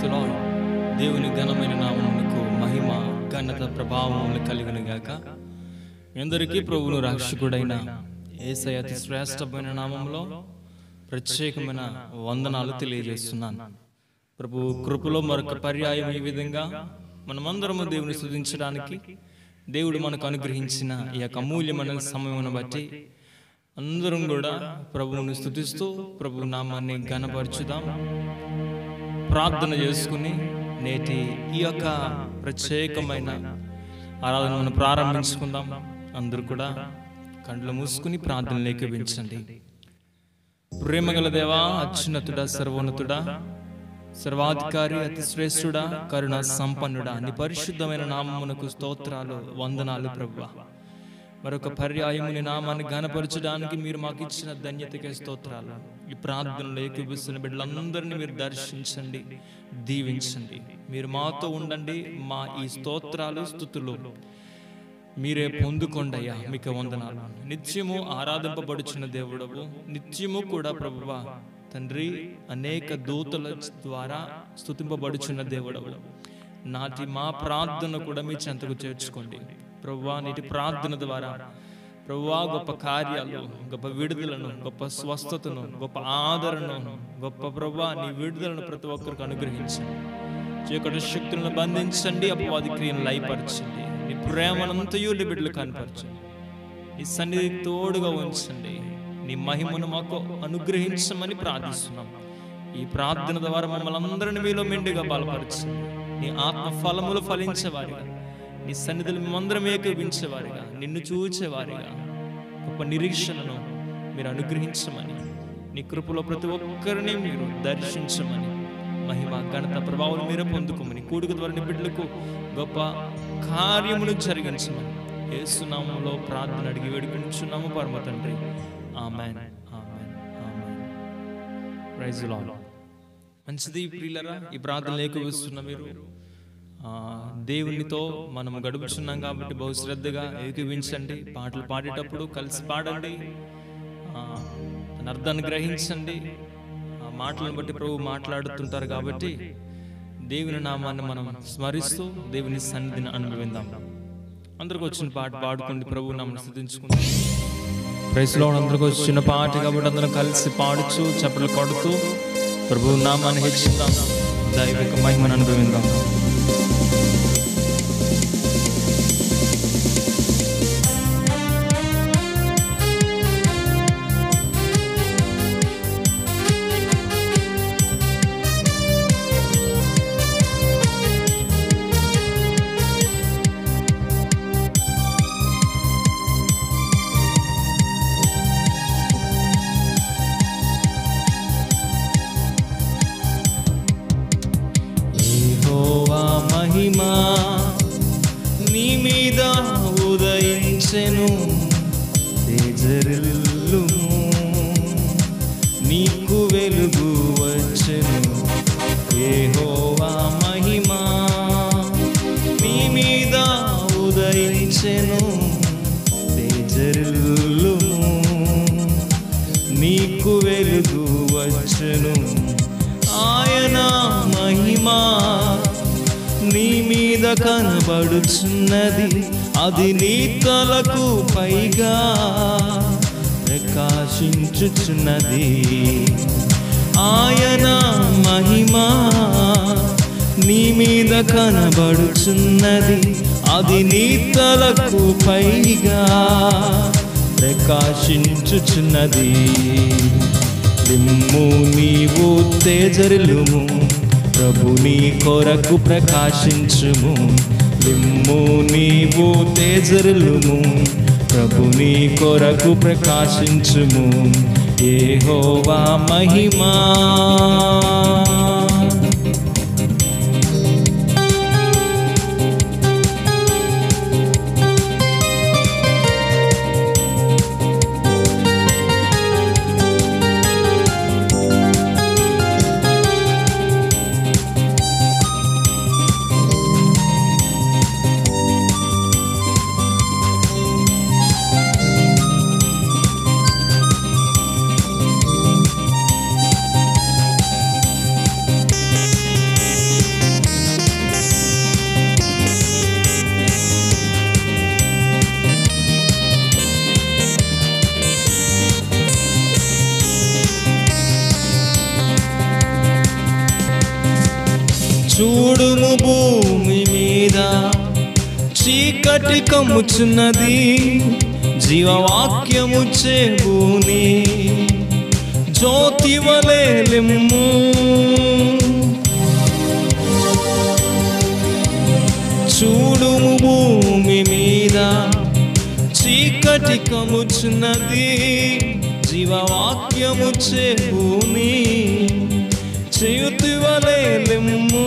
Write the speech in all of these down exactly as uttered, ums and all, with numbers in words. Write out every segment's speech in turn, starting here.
Praise the lord. దేవుని ఘనమైన నామమునకు మహిమ ఘనత ప్రభావములు కలుగును గాక. అందరికీ ప్రభువును రక్షకుడైన యేసయ్య అతి శ్రేష్టమైన నామములో ప్రత్యేకమైన వందనాలు తెలియజేస్తున్నాను. ప్రభు కృపలో మరొక పర్యాయం ఈ విధంగా మనమందరము దేవుని స్తుతించడానికి దేవుడు మనకు అనుగ్రహించిన ఈ యొక్క అమూల్యమైన సమయమును బట్టి అందరం కూడా ప్రభువుని స్తుతిస్తూ ప్రభు నామాన్ని ఘనపరచుదాం. ప్రార్థన చేసుకుని నేటి ఈ యొక్క ప్రత్యేకమైన ఆరాధనను ప్రారంభించుకుందాం. అందరూ కూడా కండ్లు మూసుకుని ప్రార్థనలు ఏకీభవించండి. ప్రేమగల దేవా, అత్యున్నతుడా, సర్వోన్నతుడా, సర్వాధికారి, అతి శ్రేష్ఠుడా, కరుణ సంపన్నుడా, నీ పరిశుద్ధమైన నామమునకు స్తోత్రాలు, వందనాలు ప్రభువా. మరొక పర్యాయము నీ నామాన్ని ఘనపరచడానికి మీరు మాకు ఇచ్చిన ధన్యతకే స్తోత్రాలు. ఈ ప్రార్థనలు ఏకీభవిస్తున్న బిడ్డలందరినీ మీరు దర్శించండి, దీవించండి. మీరు మాతో ఉండండి. మా ఈ స్తోత్రాలు, స్తుతులు మీరే పొందుకోండయ్యా. మీకు వందనాలు. నిత్యము ఆరాధింపబడుచున్న దేవుడవు, నిత్యము కూడా ప్రభువా తండ్రి అనేక దూతల ద్వారా స్తుతింపబడుచున్న దేవుడవు. నాటి మా ప్రార్థన కూడా మీ చెంతకు చేర్చుకోండి ప్రభువా. నీటి ప్రార్థన ద్వారా ప్రభువా గొప్ప కార్యాలు, గొప్ప విడుదలను, గొప్ప స్వస్థతను, గొప్ప ఆదరణను, గొప్ప ప్రభువా నీ విడుదలను ప్రతి ఒక్కరికి అనుగ్రహించండి. చీకటి శక్తులను బంధించండి, అపవాది క్రియను లయపరచండి. నీ ప్రేమనంతయు నీ బిడ్డలు కనపరచండి. నీ సన్నిధి తోడుగా ఉంచండి. నీ మహిమను మాకు అనుగ్రహించమని ప్రార్థిస్తున్నాం. ఈ ప్రార్థన ద్వారా మమ్మల్ని అందరిని మీలో మెండుగా బలపరచండి. నీ ఆత్మ ఫలములు ఫలించేవారిగా, నీ సన్నిధులు మేమందరం ఏకీభించేవారిగా, నిన్ను చూచేవారిగా గొప్ప నిరీక్షణను మీరు అనుగ్రహించమని, నీ కృపలో ప్రతి ఒక్కరిని మీరు దర్శించమని, మహిమ ఘనత ప్రభావం మీరే పొందుకోమని, కూడిక ద్వారా నీ బిడ్డలకు గొప్ప కార్యములు జరిగించమని యేసు నామములో ప్రార్థన అడిగి వేడుకొనుచున్నాము పరమ తండ్రి. ఆమేన్, ఆమేన్, ఆమేన్. Praise the lord. మంచిది ప్రియులారా, ఈ ప్రార్థనలు ఏకీభవిస్తున్న మీరు దేవునితో మనం గడుపుచున్నాం కాబట్టి బహు శ్రద్ధగా ఏకీభించండి. పాటలు పాడేటప్పుడు కలిసి పాడండి, తన అర్థాన్ని గ్రహించండి. ఆ మాటలను బట్టి ప్రభు మాట్లాడుతుంటారు కాబట్టి దేవుని నామాన్ని మనం స్మరిస్తూ దేవుని సన్నిధిని అనుభవిద్దాం. అందరికి వచ్చిన పాట పాడుకోండి, ప్రభు నామాన్ని స్తుతించుకుందాం. Praise the lord. అందరికి వచ్చిన పాట కాబట్టి అందరం కలిసి పాడుచు చప్పట్లు కొడుతూ ప్రభు నామాన్ని హెచ్చిద్దాం, దైవిక మహిమను అనుభవిద్దాం. నీ మీద ఉదయించెను, తేజరిల్లును, నీకు వెలుగు వచ్చెను. యెహోవా మహిమా నీ మీద ఉదయించెను, తేజరిల్లును, నీకు వెలుగు వచ్చెను. ఆయన మహిమా నీ మీద కనబడుచున్నది, అది నీ తలకు పైగా ప్రకాశించుచున్నది. ఆయన మహిమా నీ మీద కనబడుచున్నది, అది నీ తలకు పైగా ప్రకాశించుచున్నది. లిమ్ము నీవు తేజరిల్లుము, ప్రభు నీ కొరకు ప్రకాశించుము. లిమ్ము నీవు తేజరిల్లుము, ప్రభు నీ కొరకు ప్రకాశించుము. యెహోవా మహిమా చూడుము భూమి మీద చీకటి కమ్ముచున్నది, జీవవాక్యము చెబుని జ్యోతి వలె లెమ్ము. చూడుము భూమి మీద చీకటి కమ్ముచున్నది, జీవవాక్యము చెబుని జ్యోతి వలె లెమ్ము.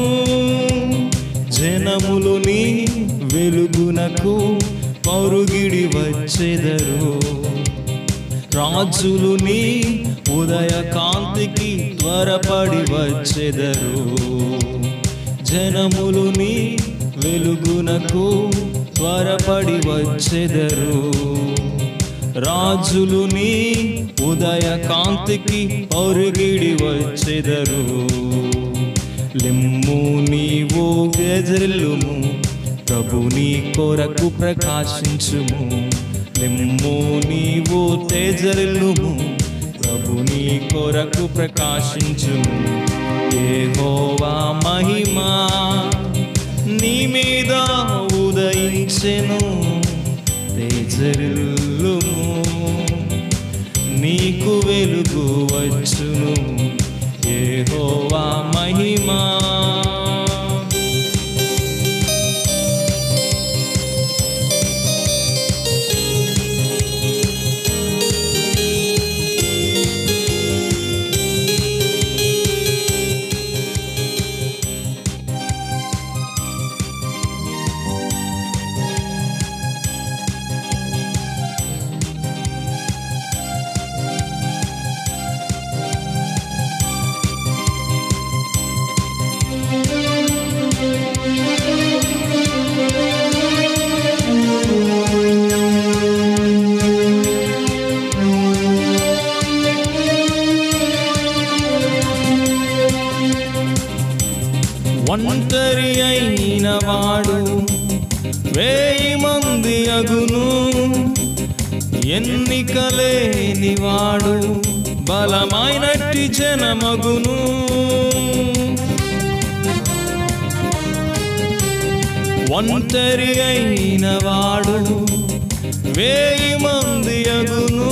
జనములు నీ వెలుగునకు పరుగిడి వచ్చెదరు, రాజులు నీ ఉదయ కాంతికి త్వరపడి వచ్చెదరు. జనములు నీ వెలుగునకు త్వరపడి వచ్చెదరు, రాజులు నీ ఉదయ కాంతికి పరుగిడి వచ్చెదరు. లెమ్ము నీవు గెజరిల్లుము, ప్రభు నీ కొరకు ప్రకాశించుము. లెమ్ము నీవు తేజరిల్లుము, ప్రభు నీ కొరకు ప్రకాశించుము. యెహోవా మహిమా నీ మీద ఉదయించెను, తేజరిల్లుము నీకు వెలుగు వచ్చును. యెహోవా మహిమా. ఒంటరి అయిన వాడు వేయి మంది అగును, ఎన్నికలేని వాడు బలమైనట్టి జనమగును. ఒంటరి అయిన వాడు వేయి మంది అగును,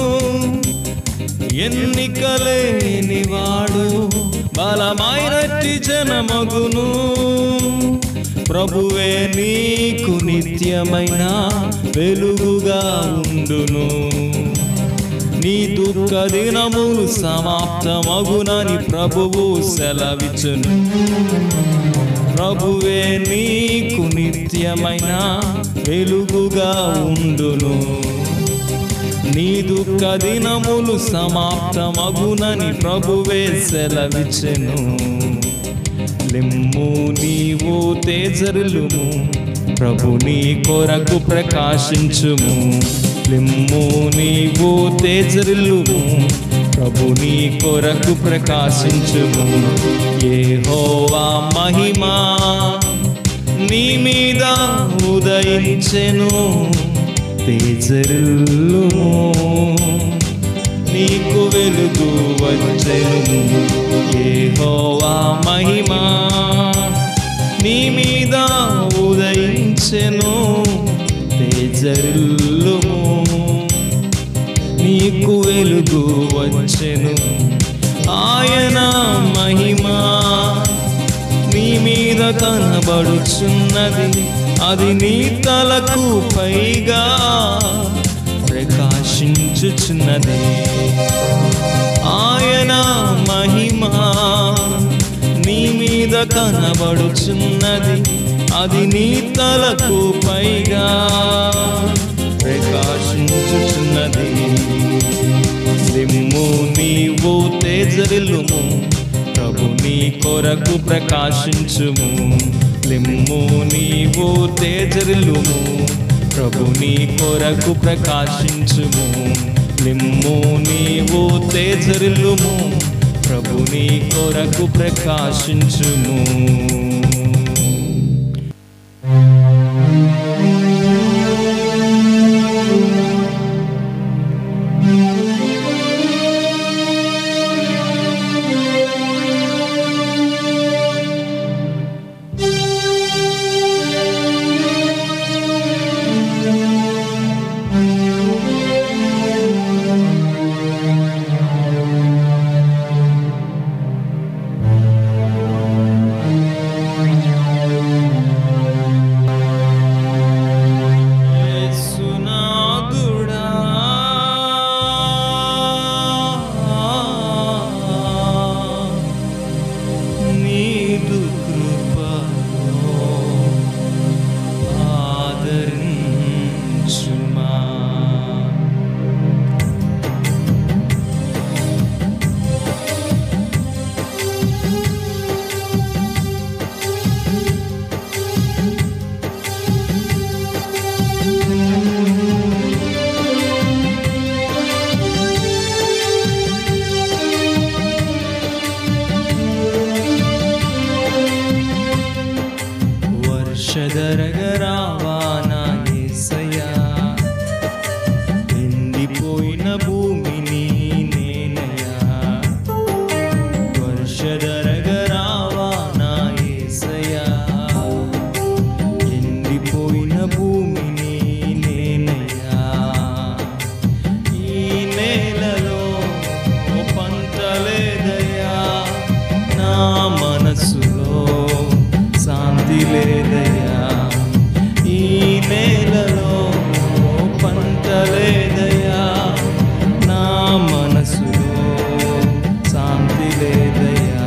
ఎన్నికలేని వాడు బలమైనట్టి జనమగును. ప్రభువే నీకు నిత్యమైన వెలుగుగా ఉండును, నీ దుఃఖ దినములు సమాప్తమగునని ప్రభువు సెలవిచ్చును. ప్రభువే నీకు నిత్యమైన వెలుగుగా ఉండును, నీ దుఃఖ దినములు సమాప్తమగునని ప్రభువే సెలవిచ్చెను. లెమ్ము నీవు తేజరిల్లుము, ప్రభు నీ కొరకు ప్రకాశించుము. లెమ్ము నీవు తేజరిల్లుము, ప్రభు నీ కొరకు ప్రకాశించుము. యెహోవా మహిమా నీ మీద ఉదయించెను, తేజరిల్లుము నీకు వెలుగు వచ్చెను. యెహోవా మహిమా నీ మీద ఉదయించెను, తేజరిల్లుము నీకు వెలుగు వచ్చెను. ఆయన మహిమా నీ మీద కనబడుచున్నది, అది నీ తలకు పైగా ప్రకాశించుచున్నది. ఆయన మహిమా నీ మీద కనబడుచున్నది, అది నీ తలకు పైగా ప్రకాశించుచున్నది. లెమ్ము నీవు తేజరిల్లుము, ప్రభు నీ కొరకు ప్రకాశించుము. లెమ్ము నీవు తేజరిల్లుము, ప్రభు నీ కొరకు ప్రకాశించుము. లెమ్ము నీవు తేజరిల్లుము, ప్రభు నీ కొరకు ప్రకాశించుము. వర్షధరగరావా నా యేసయ్యా, ఎండిపోయిన భూమిని నేనయ్యా. వర్షధరగరావా నా యేసయ్యా, ఎండిపోయిన భూమిని నేనయ్యా. ఈ నేలలో పంట లేదయ్యా, నా మనసులో శాంతి లేదయ్యా. ఈ నేలలో పంట లేదయ్యా, నా మనసులో శాంతి లేదయ్యా.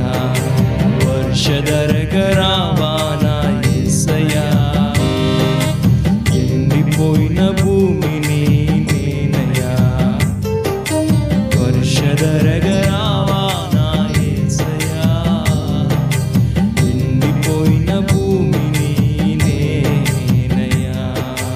వర్షధరగరావా నా యేసయ్యా, ఎండిపోయిన భూమిని నేనయ్యా. వర్షధరగరావా నా యేసయ్యా, ఎండిపోయిన భూమిని నేనయ్యా.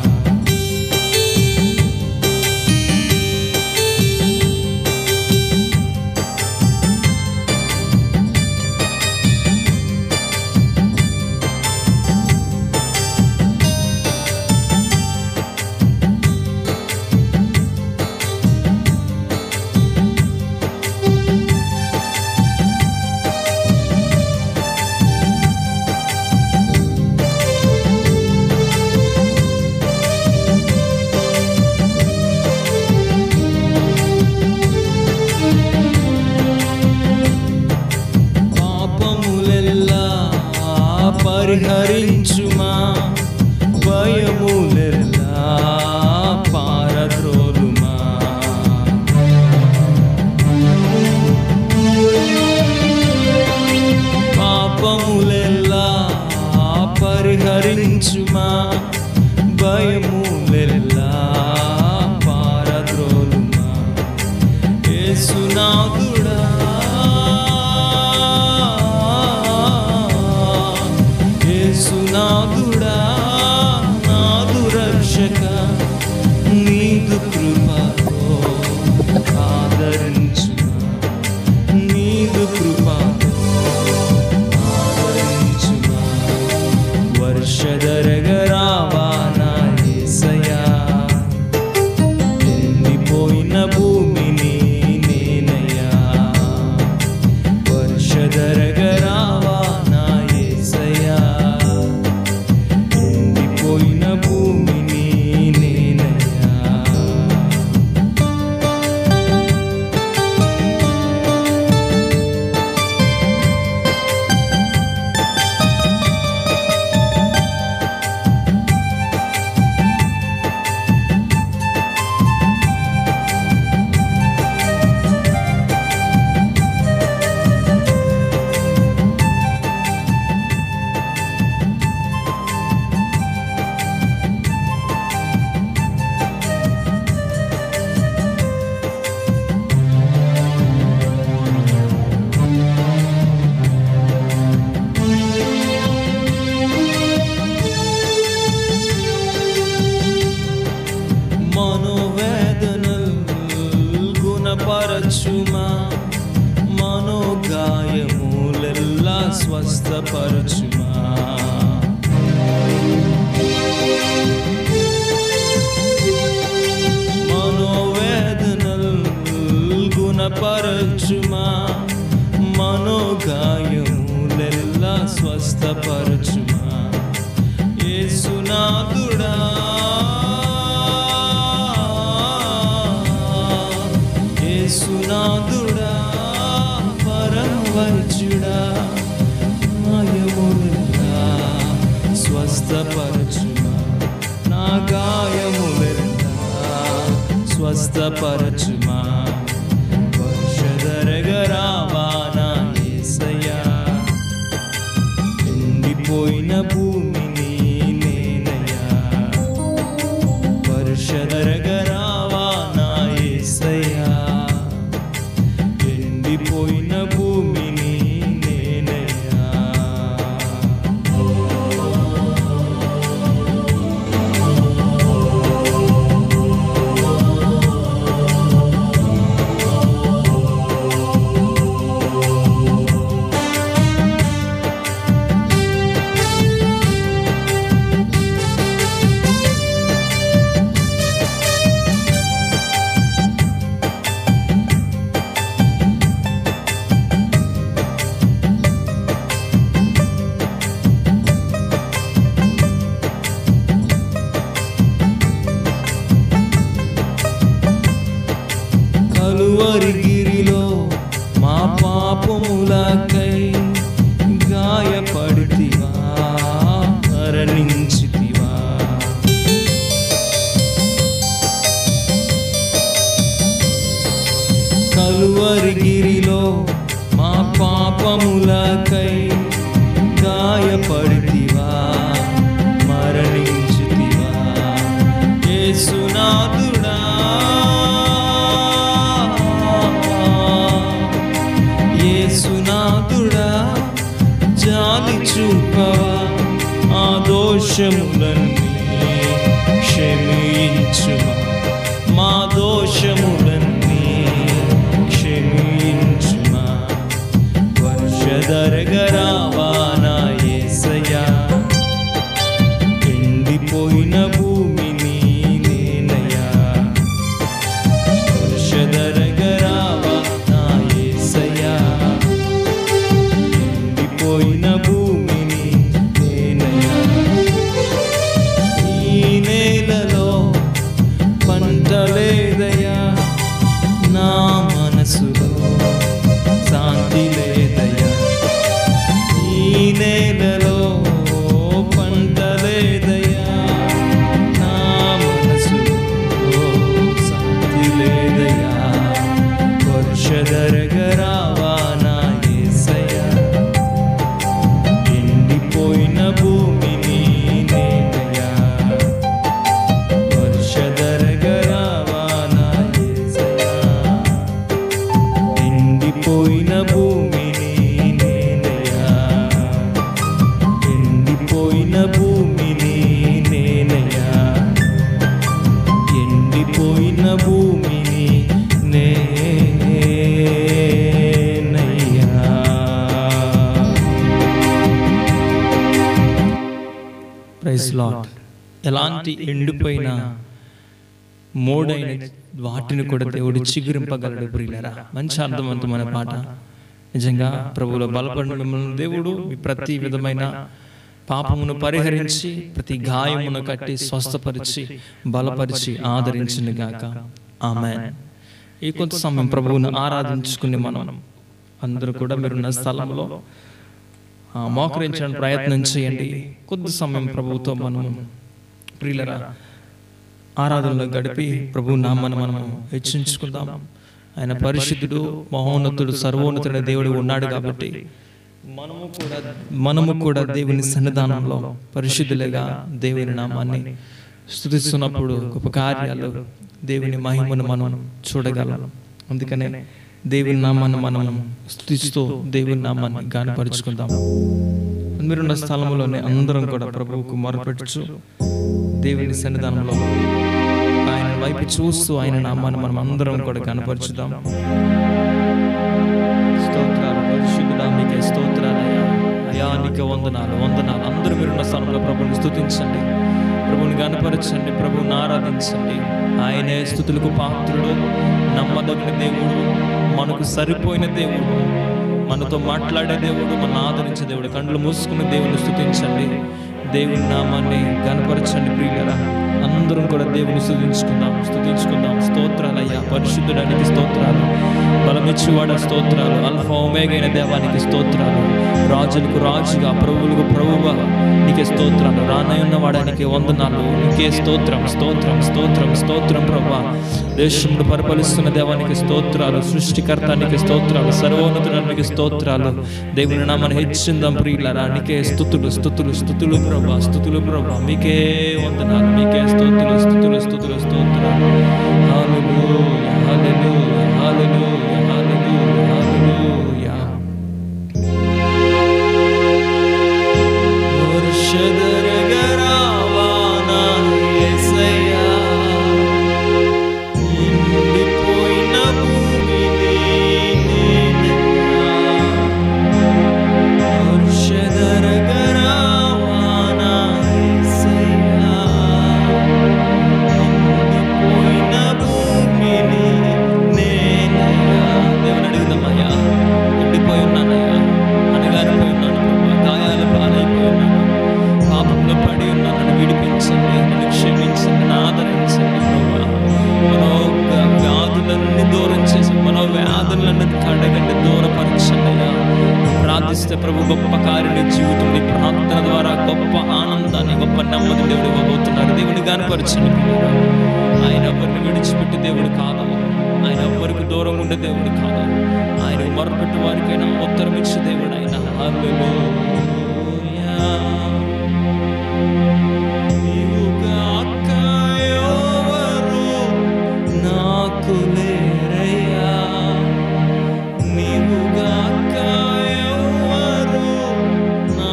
పాపములెల్లా పరిహరించుమా, భయములెల్లా పారద్రోలుమా. పాపములెల్లా పరిహరించుమా, భయములెల్లా పారద్రోలుమా. యేసునాథుడా, యేసునాథుడా, నాదు రక్షక, నీదు కృపతో ఆదరించుమా, నీదు కృపతో ఆదరించుమా. వర్షధరగరావా నా యేసయ్యా, ఎండిపోయిన భూమిని నేనయ్యా. వర్షధరగరావా నా యేసయ్యా, ఎండిపోయిన భూమిని నేనయ్యా. మనోవేదనలు గుణపరచుమా, మనోగాయములెల్లా స్వస్థపరచుమా. మనోవేదనలు గుణపరచుమా, మనోగాయములెల్లా స్వస్థపరచుమా. యేసునాథుడా, యేసునాథుడా, పరమవైద్యుడా, గాయములెల్లా స్వస్థపరచుమా. నా గాయములెల్లా స్వస్థపరచుమా. వర్షధరగరావా నా యేసయ్యా, ఎండిపోయిన భూమిని నేనయ్యా. వర్షధరగరావా నా యేసయ్యా, ఎండిపోయిన భూమిని నేనయ్యా. జాలి చూపవా, ఆ దోషములన్నీ క్షమించుమా, మా దోషములన్నీ క్షమించుమా. వర్షధరగరావా నా యేసయ్యా, ఎండిపోయిన భూమిని నేనయ్యా. వర్షధరగరావా నా యేసయ్యా, ఎండిపోయిన భూమిని నేనయ్యా. ఈ నేలలో పంట లేదయ్యా, నా మనసులో శాంతి లేదయ్యా. ఈ నేలలో పంట లేదయ్యా, నా మనసులో శాంతి లేదయ్యా. వర్షధరగరావా నా యేసయ్యా, ఎండిపోయిన భూమిని నేనయ్యా. వర్షధరగరావా నా యేసయ్యా, ఎండిపోయిన భూమిని నేనయ్యా. ఎండిపోయిన భూమిని నేనయ్యా, ఎండిపోయిన భూమిని నేనయ్యా. Praise lord. ఎలాంటి ఎండిపోయిన మోడైన వాటిని కూడా దేవుడు చిగురింపగలడు ప్రియులారా. మంచి అర్థవంతమైన పాట. నిజంగా ప్రభువులో బలపడిన మిమ్మల్ని దేవుడు మీ ప్రతి విధమైన పాపమును పరిహరించి ప్రతి గాయమును కట్టి స్వస్థపరిచి బలపరిచి ఆదరించును గాక. ఆమేన్. ఈ కొంత సమయం ప్రభువును ఆరాధించుకుని మనం అందరూ కూడా మీరున్న స్థలంలో మోకరించడానికి ప్రయత్నం చేయండి. కొద్ది సమయం ప్రభువుతో మనం ప్రియులరా ఆరాధనలో గడిపి ప్రభు నామను మనము హెచ్చించుకుందాం. ఆయన పరిశుద్ధుడు, మహోన్నతుడు, సర్వోన్నతుడైన దేవుడు ఉన్నాడు కాబట్టి మనము కూడా మనము కూడా దేవుని సన్నిధానంలో పరిశుద్ధులుగా దేవుని నామాన్ని స్తుతిస్తున్నప్పుడు గొప్ప కార్యాలు, దేవుని మహిమను మనం చూడగలం. అందుకనే దేవుని నామాన్ని మనం స్తుతిస్తూ దేవుని నామాన్ని గానపరుచుకుందాం. మీరున్న స్థలంలోనే అందరం కూడా ప్రభువుకు మొరపెట్టుచు దేవుని సన్నిధానంలో ఆయన వైపు చూస్తూ ఆయన నామాన్ని మనం అందరం కూడా కనపరుచుదాం. స్తోత్రాలు పరిశుద్ధుడా, నీకే స్తోత్రాలయ్యా. అయా నీకే వందనాలు వందనాలు. అందరూ మీరున్న స్థలంలో ప్రభువుని స్తుతించండి, ప్రభువుని గణపరచండి, ప్రభువుని ఆరాధించండి. ఆయనే స్తుతులకు పాత్రుడు, నమ్మదగిన దేవుడు, మనకు సరిపోయిన దేవుడు, మనతో మాట్లాడే దేవుడు, మన ఆదరించే దేవుడు. కళ్ళు మూసుకున్న దేవుని స్తుతించండి, దేవుని నామాన్ని గణపరచండి ప్రియులరా. అందరం కూడా దేవుని స్తుతించుకుందాం స్తుతించుకుందాం. స్తోత్రాలయ్యా, పరిశుద్ధుడానికి స్తోత్రాలు, బలమిచ్చువాడ స్తోత్రాలు, అల్ఫా ఒమేగైన దేవానికి స్తోత్రాలు, రాజులకు రాజుగా ప్రభువులకు ప్రభువుగా నీకే స్తోత్రాలు, రానయ్యున్న వాడానికి వందనాలు. నీకే స్తోత్రం స్తోత్రం స్తోత్రం స్తోత్రం ప్రభా. దేశంలో పరిపాలిస్తున్న దేవానికి స్తోత్రాలు, సృష్టికర్తానికి స్తోత్రాలు, సర్వోన్నతుడానికి స్తోత్రాలు. దేవుని నామాన్ని హెచ్చిందాం ప్రియులారా. నీకే స్తుతులు స్తుతులు స్తుతులు ప్రభా, స్తుతులు ప్రభా. మీకే వందనాలు, మీకే స్తుతులు స్తుతులు స్తుతులు స్తోత్రాలు. హల్లెలూయా హల్లెలూయా హల్లెలూయా హల్లెలూయా హల్లెలూయా. వర్షధరగరావా నా యేసయ్యా, ఎండిపోయిన భూమిని నేనయ్యా. వర్షధరగరావా నా యేసయ్యా, ఎండిపోయిన భూమిని నేనయ్యా. దేవుని అడుగుదామయ్యా. ఎండిపోయి ఉన్నానయ్యా, అనగారిపోయి ఉన్నాను ప్రభా, గాయాల పాలైపోయి ఉన్నాను, పాపంలో పడి ఉన్నాను. నన్ను విడిపించండి, నన్ను క్షమించండి, నన్ను ఆదరించండి ప్రభా. మనో వ్యాధులన్నీ దూరం చేసి మనో వ్యాధులన్నీ కడగండి, దూరపరచండి అయ్యా. ప్రార్థిస్తే ప్రభు గొప్ప కార్యాన్ని జీవితం నీ ప్రార్థన ద్వారా గొప్ప ఆనందాన్ని, గొప్ప నెమ్మది దేవుడు ఇవ్వబోతున్నారు. దేవుని గానపరచండి. ఆయన ఎవరిని విడిచిపెట్టి దేవుడు కాదు, ఆయన ఎవరికి దూరం ఉండే దేవుడు కాదు. ఆయన మొరపెట్టు వారికైనా ఉత్తరం ఇచ్చే దేవుడు ఆయన. హల్లెలూయా. నీవుగాక ఎవరు నాకు లేరయ్యా, నీవుగాక ఎవరు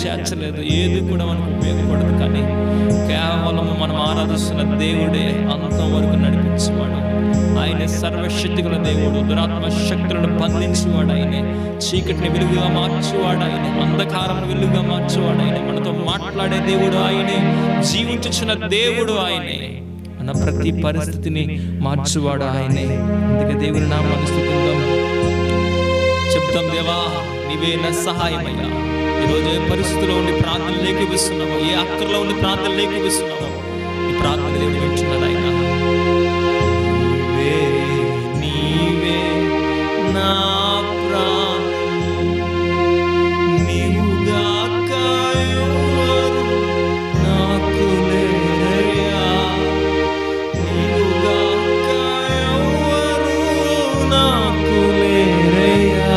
చేర్చలేదు, ఏది కూడా మనకు ఉపయోగపడదు. కానీ కేవలం మనం ఆరాధిస్తున్న దేవుడే అంతవరకు నడిపించేవాడు. ఆయనే సర్వశక్తి గల దేవుడు, దురాత్మ శక్తులను బంధించేవాడు ఆయనే, చీకటిని వెలుగుగా మార్చేవాడు ఆయనే, అంధకారం వెలుగుగా మార్చేవాడు ఆయనే, మనతో మాట్లాడే దేవుడు ఆయనే, జీవించుచున్న దేవుడు ఆయనే, మన ప్రతి పరిస్థితిని మార్చువాడు ఆయనే. అందుకే దేవుని నామాన్ని స్తుతిద్దాం, చెప్తాం, దేవా నీవే నా సహాయమయ్యా. ఈరోజు ఏ పరిస్థితిలో ఉండి ప్రార్థన లేఖిస్తున్నామో, ఏ అక్కర్లో ఉండి ప్రార్థన లేఖిస్తున్నామో, ఈ ప్రార్థన దేవుడు వింటున్నాడు ఆయన. నీవే నీవే నా ప్రాణం, నీవుగాక ఎవరు నాకు లేరయ్యా, నీవుగాక ఎవరు నాకు లేరయ్యా.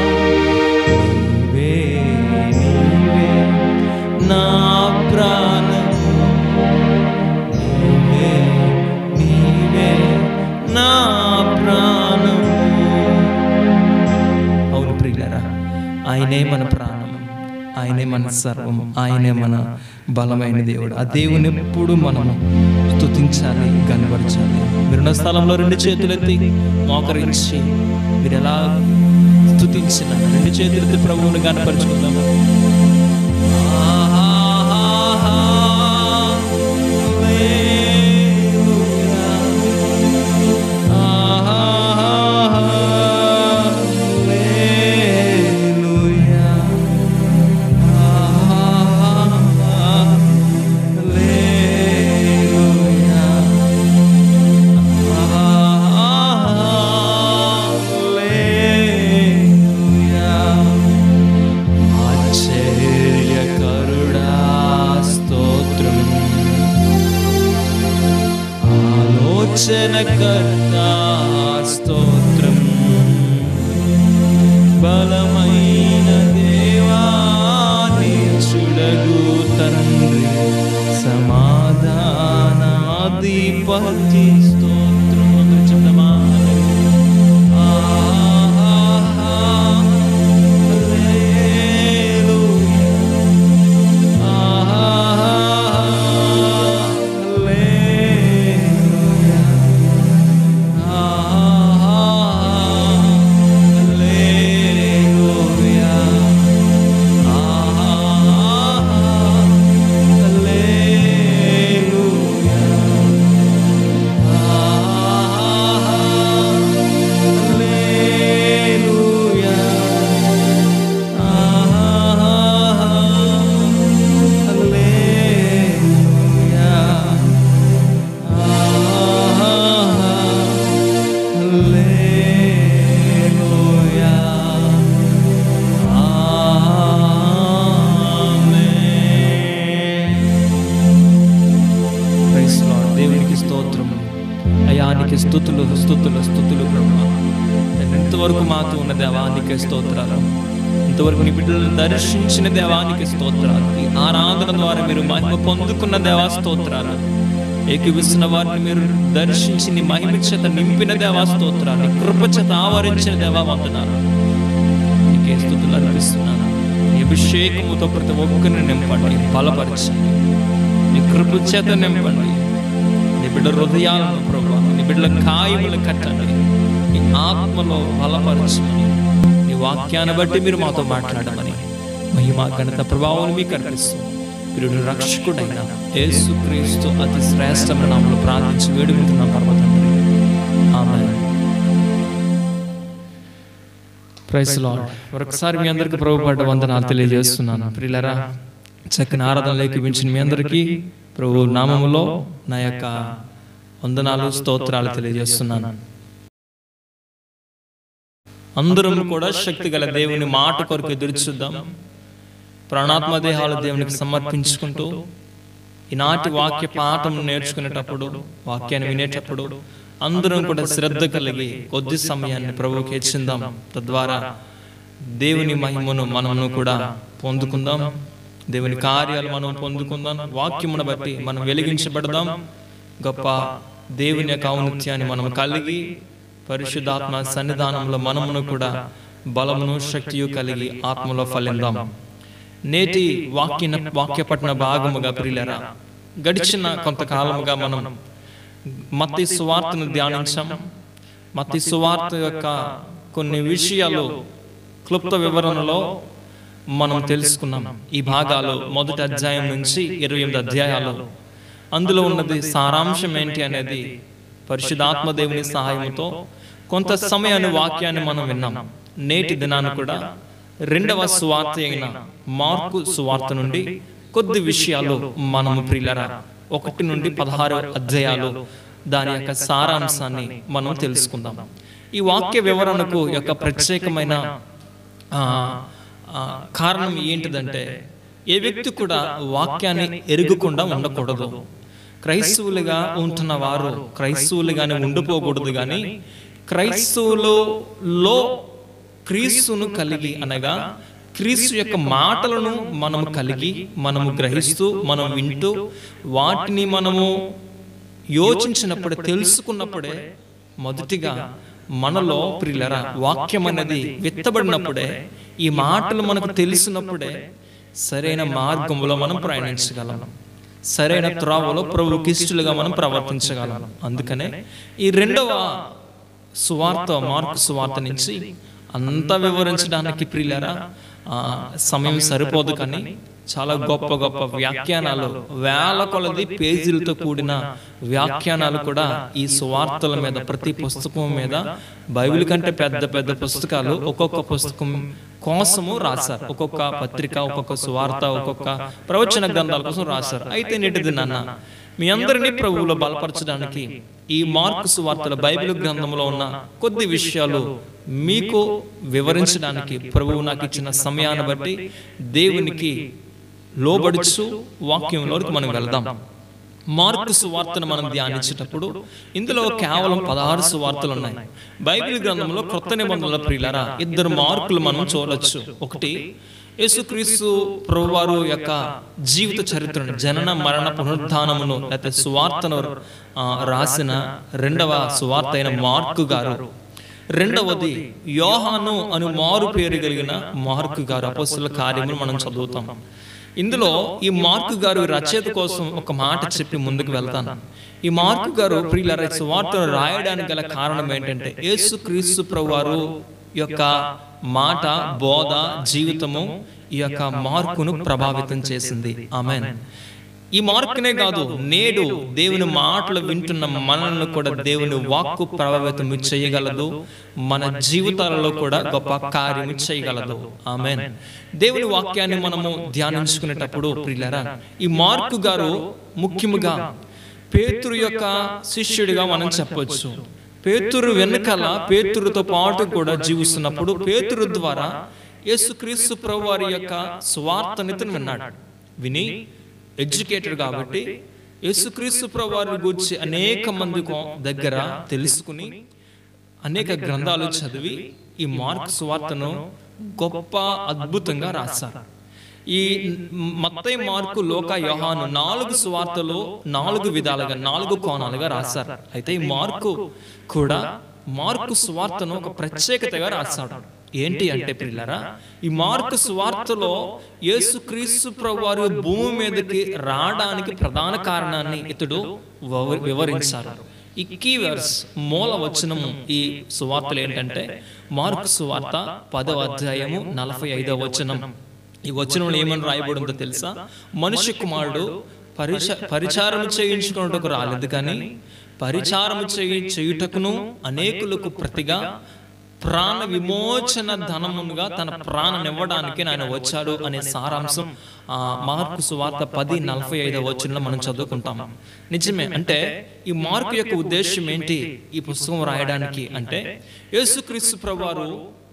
నీవే నీవే నా ప్రాణం, నీవే నీవే నా ప్రాణం. అవును ప్రియులారా, ఆయనే మన ప్రాణం, ఆయనే మన సర్వం, ఆయనే మన బలమైన దేవుడు. ఆ దేవుని ఎప్పుడు మనము స్తుతించాలి, కనబరచాలి. మీరున్న స్థలంలో రెండు చేతులెత్తి మోకరించి మీరు ఎలా స్తుతించిన రెండు చేతులెత్తి ప్రభువుని కనపరుచుకుందాము. ఆలోచనకర్తా స్తోత్రం, బలమైన దేవా నిత్యుడగు తండ్రి, సమాధానాధిపతి స్తోత్రం. అందరూ చెప్దామా? స్తుతులు స్తుతులు స్తుతులు ప్రభువా. ఇంతవరకు మాతో ఉన్న దేవానికి స్తోత్రాలు, ఇంతవరకు నీ బిడ్డలను దర్శించిన దేవానికి స్తోత్రాలు, ఈ ఆరాధన ద్వారా మీరు మహిమ పొందుకున్న దేవా స్తోత్రాలు, ఏకీవిస్తున్న వారిని మీరు దర్శించి నీ మహిమ చేత నింపిన దేవా స్తోత్రాలు, నీ కృప చేత ఆవరించిన దేవా వందనాలు. నీకే స్తుతులు అర్పిస్తున్నాను. నీ అభిషేకముతో ప్రతి ఒక్కరిని నింపండి, బలపరచండి, నీ కృప చేత నింపండి. నీ బిడ్డ హృదయాలను ప్రభువా, నీ బిడ్డల కాయములు కట్టండి, నీ ఆత్మలో బలపరచమని, నీ వాక్యాన్ని బట్టి మీరు మాతో మాట్లాడమని మహిమ ఘనత ప్రభావం మీకు అర్పిస్తూ వీరుడు రక్షకుడైన యేసుక్రీస్తు అతి శ్రేష్టమైన నామములో ప్రార్థించి వేడుకుంటున్నాం పరమ తండ్రి, ఆమేన్. Praise lord. మరొకసారి మీ అందరికీ ప్రభుపాట వందనాలు తెలియజేస్తున్నాను. ప్రియులారా, చక్కని ఆరాధనలోకి మించిన మీ అందరికీ ప్రభు నామములో నా యొక్క వందనాలు స్తోత్రాలు తెలియజేస్తున్నాను. అందరం కూడా శక్తి గల దేవుని మాట కొరకు ఎదురు చూద్దాం. ప్రాణాత్మ దేహాలు దేవునికి సమర్పించుకుంటూ ఈనాటి వాక్య పాఠం నేర్చుకునేటప్పుడు, వాక్యాన్ని వినేటప్పుడు అందరం కూడా శ్రద్ధ కలిగి కొద్ది సమయాన్ని ప్రభువుకి ఇచ్చిందాం. తద్వారా దేవుని మహిమను మనము కూడా పొందుకుందాం, దేవుని కార్యాలు మనం పొందుకుందాం, వాక్యమును బట్టి మనం వెలిగించబడదాం. గొప్ప దేవుని యొక్క ఔన్నత్యాన్ని మనం కలిగి పరిశుద్ధాత్మ సన్నిధానంలో మనమును కూడా బలమును శక్తియు కలిగి ఆత్మలో ఫలిందాం. నేటి వాక్య వాక్య పఠన భాగముగా ప్రియులారా, గడిచిన కొంతకాలముగా మనం మత్తయి సువార్తను ధ్యానించాం. మత్తయి సువార్త యొక్క కొన్ని విషయాలు క్లుప్త వివరణలో మనం తెలుసుకున్నాం. ఈ భాగాలు మొదటి అధ్యాయం నుంచి ఇరవై ఎనిమిది అధ్యాయాలు, అందులో ఉన్నది సారాంశం ఏంటి అనేది పరిశుద్ధాత్మ దేవుని సహాయంతో కొంత సమయాన్ని వాక్యాన్ని మనం విన్నాం. నేటి దినాన్ని కూడా రెండవ సువార్త అయిన మార్కు సువార్త నుండి కొద్ది విషయాలు మనము ప్రియులారా ఒకటి నుండి పదహారు అధ్యాయాలు దాని యొక్క సారాంశాన్ని మనం తెలుసుకుందాం. ఈ వాక్య వివరణకు యొక్క ప్రత్యేకమైన కారణం ఏంటిదంటే, ఏ వ్యక్తి కూడా వాక్యాన్ని ఎరుగకుండా ఉండకూడదు. క్రైస్తవులుగా ఉంటున్న వారు క్రైస్తవులుగానే ఉండిపోకూడదు, కానీ క్రైస్తవులలో క్రీస్తును కలిగి అనగా క్రీస్తు యొక్క మాటలను మనము కలిగి మనము గ్రహిస్తూ మనం వింటూ వాటిని మనము యోచించినప్పుడే, తెలుసుకున్నప్పుడే, మొదటిగా మనలో ప్రియులారా వాక్యం అనేది విత్తబడినప్పుడే, ఈ మాటలు మనకు తెలిసినప్పుడే సరైన మార్గంలో మనం ప్రయాణించగలం, సరైన త్రోవలో ప్రభువుకి ఇష్టలుగా మనం ప్రవర్తించగలం. అందుకనే ఈ రెండవ సువార్త మార్కు సువార్త నుంచి అంతా వివరించడానికి ప్రియులారా సమయం సరిపోదు, కానీ చాలా గొప్ప గొప్ప వ్యాఖ్యానాలు, వేల కొలది పేజీలతో కూడిన వ్యాఖ్యానాలు కూడా ఈ సువార్తల మీద, ప్రతి పుస్తకం మీద, బైబిల్ కంటే పెద్ద పెద్ద పుస్తకాలు ఒక్కొక్క పుస్తకం కోసము రాశారు. ఒక్కొక్క పత్రిక, ఒక్కొక్క సువార్త, ఒక్కొక్క ప్రవచన గ్రంథాల కోసం రాశారు. అయితే నేటి దినాన మీ అందరినీ ప్రభువులో బలపరచడానికి ఈ మార్కు సువార్తల బైబిల్ గ్రంథంలో ఉన్న కొద్ది విషయాలు మీకు వివరించడానికి ప్రభువు నాకు ఇచ్చిన సమయాన్ని బట్టి దేవునికి లోబడుచు వాక్యంలోకి మనం వెళ్దాం. మార్కు సువార్తను మనం ధ్యానించేటప్పుడు ఇందులో కేవలం పదహారు సువార్తలు ఉన్నాయి. బైబిల్ గ్రంథంలో క్రొత్త నిబంధనల ప్రియులారా ఇద్దరు మార్కులు మనం చూడొచ్చు. ఒకటి, యేసుక్రీస్తు ప్రభువారు యొక్క జీవిత చరిత్రను, జనన మరణ పునరుద్ధానమును లేకపోతే సువార్తను రాసిన రెండవ సువార్త అయిన మార్కు గారు. రెండవది యోహాను అను మారు పేరు కలిగిన మార్కు గారు. అపోస్తలుల కార్యములు మనం చదువుతాం. ఇందులో ఈ మార్కు గారు రచయిత కోసం ఒక మాట చెప్పి ముందుకు వెళ్తాను. ఈ మార్కు గారు ప్రియులారా సువార్తను రాయడానికి గల కారణం ఏంటంటే, యేసుక్రీస్తు ప్రభువారు యొక్క మాట, బోధ, జీవితము ఈ యొక్క మార్కును ప్రభావితం చేసింది. ఆమేన్. ఈ మార్కునే కాదు, నేడు దేవుని మాటలు వింటున్న మనల్ని కూడా దేవుని వాక్కు ప్రభావితం చేయగలదు, మన జీవితాలలో కూడా గొప్ప కార్యం చేయగలదు. ఆమేన్. దేవుని వాక్యాన్ని మనము ధ్యానించుకునేటప్పుడు ప్రియులారా ఈ మార్కు గారు ముఖ్యముగా పేతురు యొక్క శిష్యుడిగా మనం చెప్పొచ్చు. పేతురు వెనుకల, పేతురుతో పాటు కూడా జీవిస్తున్నప్పుడు పేతురు ద్వారా యేసుక్రీస్తు ప్రభువారి యొక్క సువార్తనితను విన్నాడు. విని ఎడ్యుకేటెడ్ కాబట్టి యేసుక్రీస్తు ప్రభువారిని గురించి అనేక మంది దగ్గర తెలుసుకుని అనేక గ్రంథాలు చదివి ఈ మార్కు సువార్తను గొప్ప అద్భుతంగా రాశారు. ఈ మత్తయి, మార్కు, లూకా, యోహాను నాలుగు సువార్తలు నాలుగు విధాలుగా, నాలుగు కోణాలుగా రాశారు. అయితే ఈ మార్కు కూడా మార్కు సువార్తను ఒక ప్రత్యేకతగా రాశాడు. ఏంటి అంటే ప్రియులారా ఈ మార్కు సువార్తలో యేసుక్రీస్తు ప్రభువారు భూమి మీదకి రావడానికి ప్రధాన కారణాన్ని ఇతడు వివరించారు. ఈ కీవర్డ్స్, మూల వచనము ఈ సువార్తలు ఏంటంటే, మార్కు సువార్త పదవ అధ్యాయము నలభై ఐదవ వచనం. ఈ వచనంలో ఏమని రాయబడిందో తెలుసా? మనుష్య కుమారుడు పరిచ పరిచారం చేయించుకున్నట్టుకు రాలేదు, కానీ పరిచారం చేయి చేయుటకును అనేకులకు ప్రతిగా ప్రాణ విమోచన ధనముగా తన ప్రాణనివ్వడానికి ఆయన వచ్చాడు అనే సారాంశం ఆ మార్కు సువార్త పది నలభై ఐదవ వచనంలో మనం చదువుకుంటాం. నిజమే. అంటే ఈ మార్కు యొక్క ఉద్దేశం ఏంటి ఈ పుస్తకం రాయడానికి అంటే, యేసుక్రీస్తు ప్రభువారు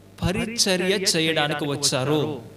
పరిచర్య చేయడానికి వచ్చారు,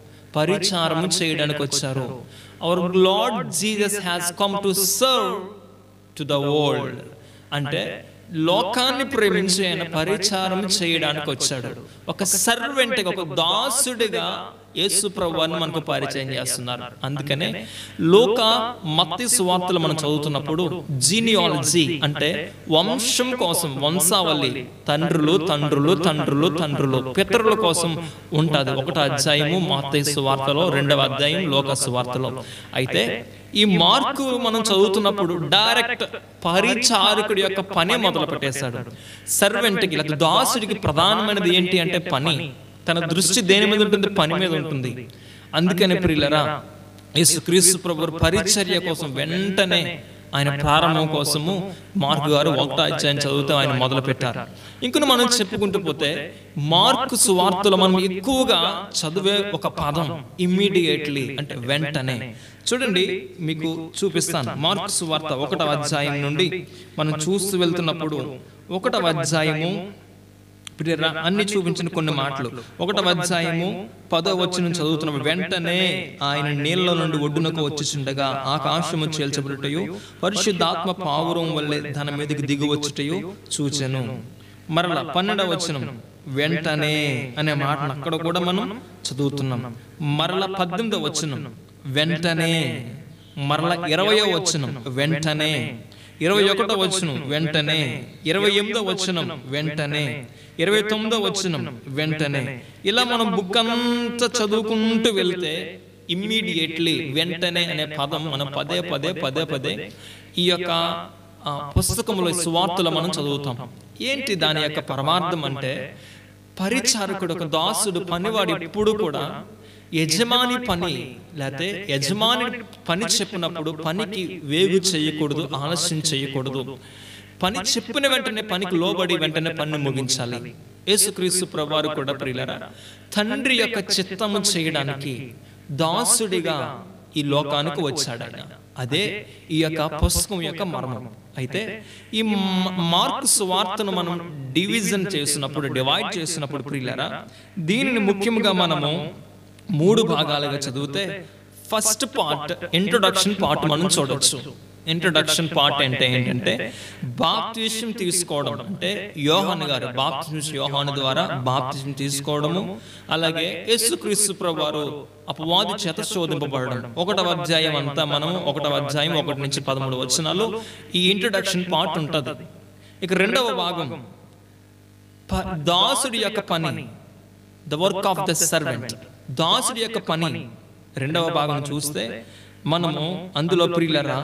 పరిచారం చేయడానికి వచ్చారు. Our lord Jesus has come to serve to the world. అంటే లోకాన్ని ప్రేమించి ఆయన పరిచారం చేయడానికి వచ్చాడు. ఒక సర్వెంట్గా, ఒక దాసుడిగా యేసు ప్రభువుని మనకు పరిచయం చేస్తున్నారు. అందుకనే లోక మత్తయి సువార్తలు మనం చదువుతున్నప్పుడు జీనియాలజీ అంటే వంశం కోసం, వంశావళి, తండ్రులు తండ్రులు తండ్రులు తండ్రులు పితరుల కోసం ఉంటుంది. ఒకటో అధ్యాయము మత్తయి సువార్తలో, రెండవ అధ్యాయం లోక సువార్తలో. అయితే ఈ మార్కు మనం చదువుతున్నప్పుడు డైరెక్ట్ పరిచారకుడి యొక్క పని మొదలు పెట్టేశాడు. సర్వెంట్కి లేదా దాసుడికి ప్రధానమైనది ఏంటి అంటే పని. తన దృష్టి దేని మీద ఉంటుంది? పని మీద ఉంటుంది. అందుకని ప్రియులరా, యేసుక్రీస్తు ప్రభువు పరిచర్య కోసం వెంటనే ఆయన ప్రారంభం కోసము మార్కు గారు ఒకటో అధ్యాయం చదువుతూ ఆయన మొదలు పెట్టారు. ఇంకొన్ని మనం చెప్పుకుంటూ పోతే మార్కు సువార్తలో మనం ఎక్కువగా చదివే ఒక పదం ఇమ్మీడియట్లీ అంటే వెంటనే. చూడండి, మీకు చూపిస్తాను. మార్కు సువార్త ఒకటో అధ్యాయం నుండి మనం చూస్తూ వెళ్తున్నప్పుడు ఒకటో అధ్యాయము అన్ని చూపించిన కొన్ని మాటలు. ఒకటవ అధ్యాయము పదో వచనం చదువుతున్నప్పుడు వెంటనే ఆయన నీళ్ళ నుండి ఒడ్డునకు వచ్చుచుండగా ఆకాశము చీల్చబడుటయు పరిశుద్ధాత్మ పావురం వల్లే తన మీదకి దిగి వచ్చుటయు చూచెను. మరలా పన్నెండవ వచనం వెంటనే అనే మాటను అక్కడ కూడా మనం చదువుతున్నాం. మరలా పద్దెనిమిదవ వచనం వెంటనే, మరలా ఇరవయో వచనం వెంటనే, ఇరవై ఒకటో వచనం వెంటనే, ఇరవై ఎనిమిదో వచనం వెంటనే, ఇరవై తొమ్మిదో వచనం వెంటనే. ఇలా మనం బుక్ అంతా చదువుకుంటూ వెళ్తే ఇమ్మీడియట్లీ వెంటనే అనే పదం మనం పదే పదే పదే పదే ఈ యొక్క పుస్తకంలో సువార్తలో మనం చదువుతాం. ఏంటి దాని యొక్క పరమార్థం అంటే, పరిచారకుడు ఒక దాసుడు పనివాడు ఎప్పుడు కూడా యజమాని పని లేకపోతే యజమాని పని చెప్పినప్పుడు పనికి వేగు చేయకూడదు, ఆలస్యం చేయకూడదు. పని చెప్పిన వెంటనే పనికి లోబడి వెంటనే పని ముగించాలి. యేసుక్రీస్తు ప్రభువారు కూడా ప్రియులారా తండ్రి యొక్క చిత్తము చేయడానికి దాసుడిగా ఈ లోకానికి వచ్చాడు ఆయన. అదే ఈ యొక్క పుస్తకం యొక్క మర్మం. అయితే ఈ మార్కు సువార్తను మనం డివిజన్ చేసినప్పుడు, డివైడ్ చేసినప్పుడు ప్రియులారా దీనిని ముఖ్యంగా మనము మూడు భాగాలుగా చదివితే ఫస్ట్ పార్ట్ ఇంట్రొడక్షన్ పార్ట్ మనం చూడొచ్చు. ఇంట్రొడక్షన్ పార్ట్ అంటే ఏంటంటే బాప్తిసం తీసుకోవడం, అంటే యోహాను గారు బాప్తిసం యోహాను ద్వారా బాప్తిసం తీసుకోవడము, అలాగే యేసుక్రీస్తు ప్రభువారు అపవాది చేత శోధింపబడడం. ఒకటవ అధ్యాయం అంతా మనం ఒకటవ అధ్యాయం ఒకటి నుంచి పదమూడు వచనాలు ఈ ఇంట్రొడక్షన్ పార్ట్ ఉంటుంది. ఇక రెండవ భాగం దాసుడి యొక్క పని, the work of the servant, దాసుడి యొక్క పని. రెండవ భాగం చూస్తే మనము అందులో ప్రియులరా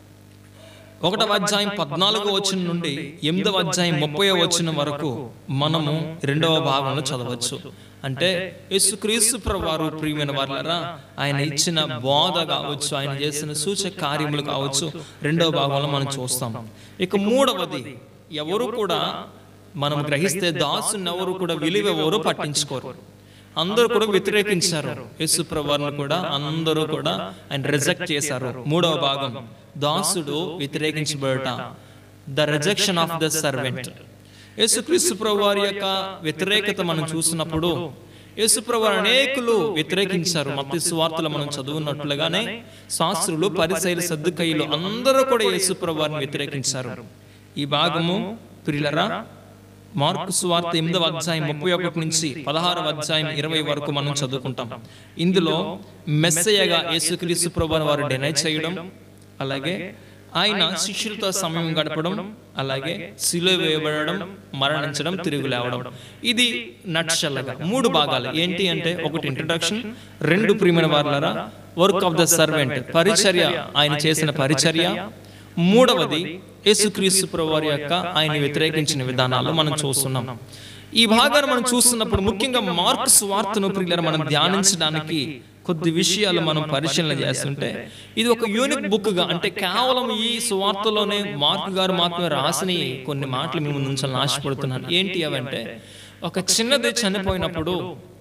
ఒకటవ అధ్యాయం పద్నాలుగో వచనం నుండి ఎనిమిదవ అధ్యాయం ముప్పై వచనం వరకు మనము రెండవ భాగంలో చదవచ్చు. అంటే యేసుక్రీస్తు ప్రభువారు ప్రియమైన వారలారా ఆయన ఇచ్చిన బోధ కావచ్చు, ఆయన చేసిన సూచక కార్యములు కావచ్చు, రెండవ భాగంలో మనం చూస్తాం. ఇక మూడవది, ఎవరు కూడా మనం గ్రహిస్తే దాసుని ఎవరు కూడా విలువ ఎవరు పట్టించుకోరు. అందరూ కూడా వ్యతిరేకించారు యేసు ప్రభువును కూడా, అందరూ కూడా ఆయన రిజెక్ట్ చేశారు. మూడవ భాగం దాసుడు వ్యతిరేకించబడట, the rejection of the servant. యేసుక్రీస్తు ప్రభువారి యొక్క వ్యతిరేకత మనం చూసినప్పుడు యేసు ప్రభువు అనేకులు వ్యతిరేకించారు. మత్తయి సువార్తలో మనం చదువున్నట్లుగానే శాస్త్రులు, పరిసయ్యులు, సద్దుకయ్యులు అందరూ కూడా యేసు ప్రభువుని వ్యతిరేకించారు. ఈ భాగము ప్రియులరా మార్కు సువార్త ఎనిమిదవ అధ్యాయం ముప్పై ఒకటి నుంచి పదహారవ అధ్యాయం ఇరవై వరకు మనం చదువుకుంటాం. ఇందులో మెస్సయ్యగా యేసుక్రీస్తు ప్రభువుని వారు డినై చేయడం, అలాగే ఆయన శిష్యులతో సమయం గడపడం, అలాగే సిలువ వేయబడడం, మరణించడం, తిరిగి లేవడం. ఇది నట్షల్గా మూడు భాగాలు. ఏంటి అంటే ఒకటి ఇంట్రడక్షన్, రెండు ప్రియమైన వారలారా వర్క్ ఆఫ్ ద సర్వెంట్, పరిచర్య, ఆయన చేసిన పరిచర్య. మూడవది యేసుక్రీస్తు ప్రభువారి యొక్క ఆయన వ్యతిరేకించిన విధానాలు మనం చూస్తున్నాం. ఈ భాగాన్ని మనం చూస్తున్నప్పుడు ముఖ్యంగా మార్కు సువార్తను ప్రియులారా మనం ధ్యానించడానికి కొద్ది విషయాలు మనం పరిశీలన చేస్తుంటే ఇది ఒక యూనిక్ బుక్ గా, అంటే కేవలం ఈ సువార్తలోనే మార్కు గారు మాత్రమే రాసిన కొన్ని మాటలు మేము ఉంచాలని ఆశపడుతున్నాను. ఏంటి అవంటే, ఒక చిన్నది చనిపోయినప్పుడు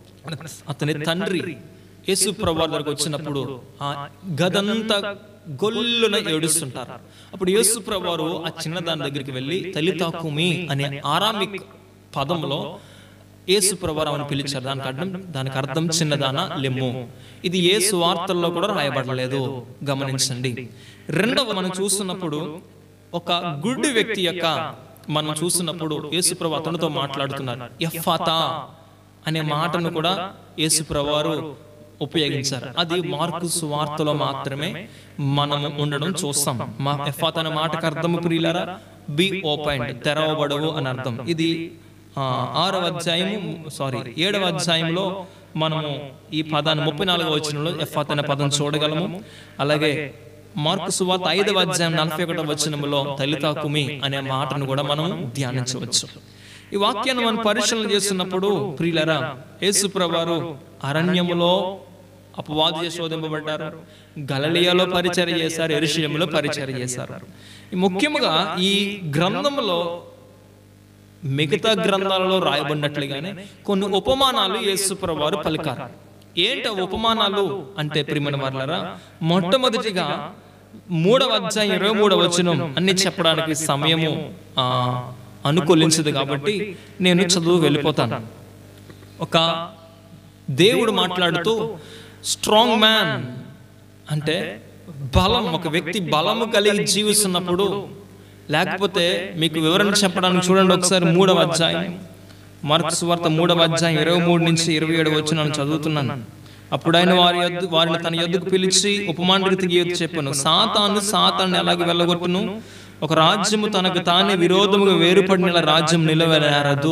అతని తండ్రి యేసు ప్రభువారి దగ్గరకు వచ్చినప్పుడు ఆ గదంతా గొల్లున ఏడుస్తుంటారు. అప్పుడు యేసు ప్రభువారు ఆ చిన్నదాని దగ్గరికి వెళ్ళి తలితాకుమి అనే ఆరామిక్ పదంలో యేసు ప్రభువారు ఆమెను పిలిచారు. దానికి అర్థం దానికి అర్థం చిన్నదాన లెమ్ము. ఇది ఏ సువార్తల్లో కూడా రాయబడలేదు, గమనించండి. రెండవ మనం చూస్తున్నప్పుడు ఒక గుడ్డి వ్యక్తి యొక్క మనం చూస్తున్నప్పుడు యేసు ప్రభువు అతనితో మాట్లాడుతున్నారు. ఎఫ్ఫాతా అనే మాటను కూడా యేసు ప్రభువారు ఉపయోగించారు. అది మార్కు సువార్తలో మాత్రమే మనము ఉండడం చూస్తాం. మా ఎఫాత్ అనే మాటకు అర్థము ప్రియులారా బి ఓపెన్డ్, తెరవబడవు అని అర్థం. ఇది ఆరవ అధ్యాయము సారీ ఏడవ అధ్యాయంలో మనము ఈ పదాన్ని ముప్పై నాలుగవ వచనంలో ఎఫాత్ అనే పదం చూడగలము. అలాగే మార్కు సువార్త ఐదవ అధ్యాయం నలభై ఒకటవ వచనంలో తలితా కుమి అనే మాటను కూడా మనం ధ్యానించవచ్చు. ఈ వాక్యాన్ని మనం పరిశీలన చేస్తున్నప్పుడు ప్రియులారా యేసుప్రభువారు అరణ్యములో అపవాది చేసి శోధింపబడ్డారు, గలిలయలో పరిచర్య చేశారు, యెరూషలేములో పరిచర్య చేశారు. ముఖ్యంగా ఈ గ్రంథంలో మిగతా గ్రంథాలలో రాయబడినట్లుగానే కొన్ని ఉపమానాలు యేసుప్రభువారు పలికారు. ఏంటి ఉపమానాలు అంటే ప్రియమైన వారలారా, మొట్టమొదటిగా మూడవ అధ్యాయం ఇరవై మూడవ వచనం అన్ని చెప్పడానికి సమయము ఆ అనుకూలించదు కాబట్టి నేను చదువు వెళ్ళిపోతాను. ఒక దేవుడు మాట్లాడుతూ స్ట్రాంగ్ మ్యాన్ అంటే బలం, ఒక వ్యక్తి బలము కలిగి జీవిస్తున్నప్పుడు, లేకపోతే మీకు వివరణ చెప్పడానికి చూడండి ఒకసారి మూడవ అధ్యాయం మార్కు సువార్త మూడవ అధ్యాయం ఇరవై మూడు నుంచి ఇరవై ఏడు వచనాలను చదువుతున్నాను. అప్పుడు ఆయన వారి యొద్ద వారిని తన యొద్దకు పిలిచి ఉపమాన రీతిగా చెప్పాను, సాతాను సాతాను ఎలాగ వెళ్ళగొట్టును, ఒక రాజ్యము తనకు తానే విరోధముగా వేరుపడిన రాజ్యం నిలవనేరదు.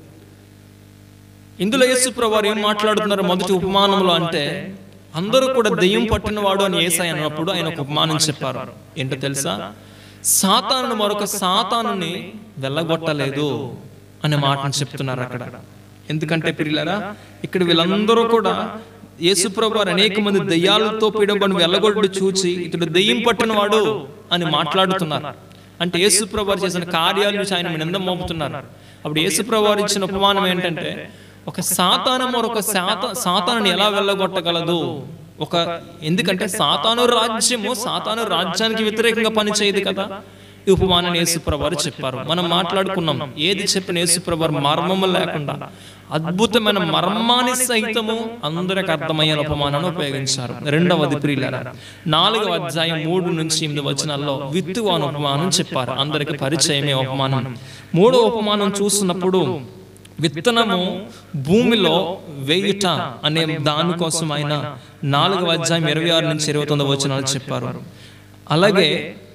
ఇందులో యేసుప్రభువు వారు ఏం మాట్లాడుతున్నారు మొదటి ఉపమానంలో అంటే, అందరూ కూడా దెయ్యం పట్టినవాడు అని యేసయ్య అన్నప్పుడు ఆయన ఒక ఉపమానం చెప్పారు. ఏంటో తెలుసా, సాతాను మరొక సాతానుని వెళ్ళగొట్టలేదు అనే మాటను చెప్తున్నారు అక్కడ. ఎందుకంటే ప్రియులారా ఇక్కడ వీళ్ళందరూ కూడా యేసుప్రభువు వారు అనేక మంది దెయ్యాలతో పీడబడిన వెళ్ళగొట్టు చూచి ఇతడు దెయ్యం పట్టినవాడు అని మాట్లాడుతున్నారు. అంటే యేసుప్రభువు వారు చేసిన కార్యాల నుంచి ఆయన నింద మోపుతున్నారు. అప్పుడు యేసుప్రభువు వారు ఇచ్చిన ఉపమానం ఏంటంటే, ఒక సాతాను మరొక సాతా సాతాను ఎలా వెళ్ళగొట్టగలదు, ఒక ఎందుకంటే సాతాను రాజ్యము సాతాను రాజ్యానికి వ్యతిరేకంగా పనిచేయదు కదా. ఈ ఉపమానాన్ని యేసుప్రభువు వారు చెప్పారు. మనం మాట్లాడుకున్నాం, ఏది చెప్పిన యేసుప్రభువు వారు మర్మము లేకుండా అద్భుతమైన మర్మాన్ని సహితము అందరికి అర్థమయ్యే ఉపమానాన్ని ఉపయోగించారు. రెండవది ప్రియులారా నాలుగవ అధ్యాయం మూడు నుంచి ఎనిమిది వచనాల్లో విత్తువాను ఉపమానం చెప్పారు. అందరికి పరిచయమే ఉపమానం. మూడో ఉపమానం చూస్తున్నప్పుడు విత్తనము భూమిలో వేయుట అనే దానికోసం ఆయన నాలుగవ అధ్యాయం ఇరవై ఆరు నుంచి ఇరవై తొమ్మిది వచనాలు చెప్పారు. అలాగే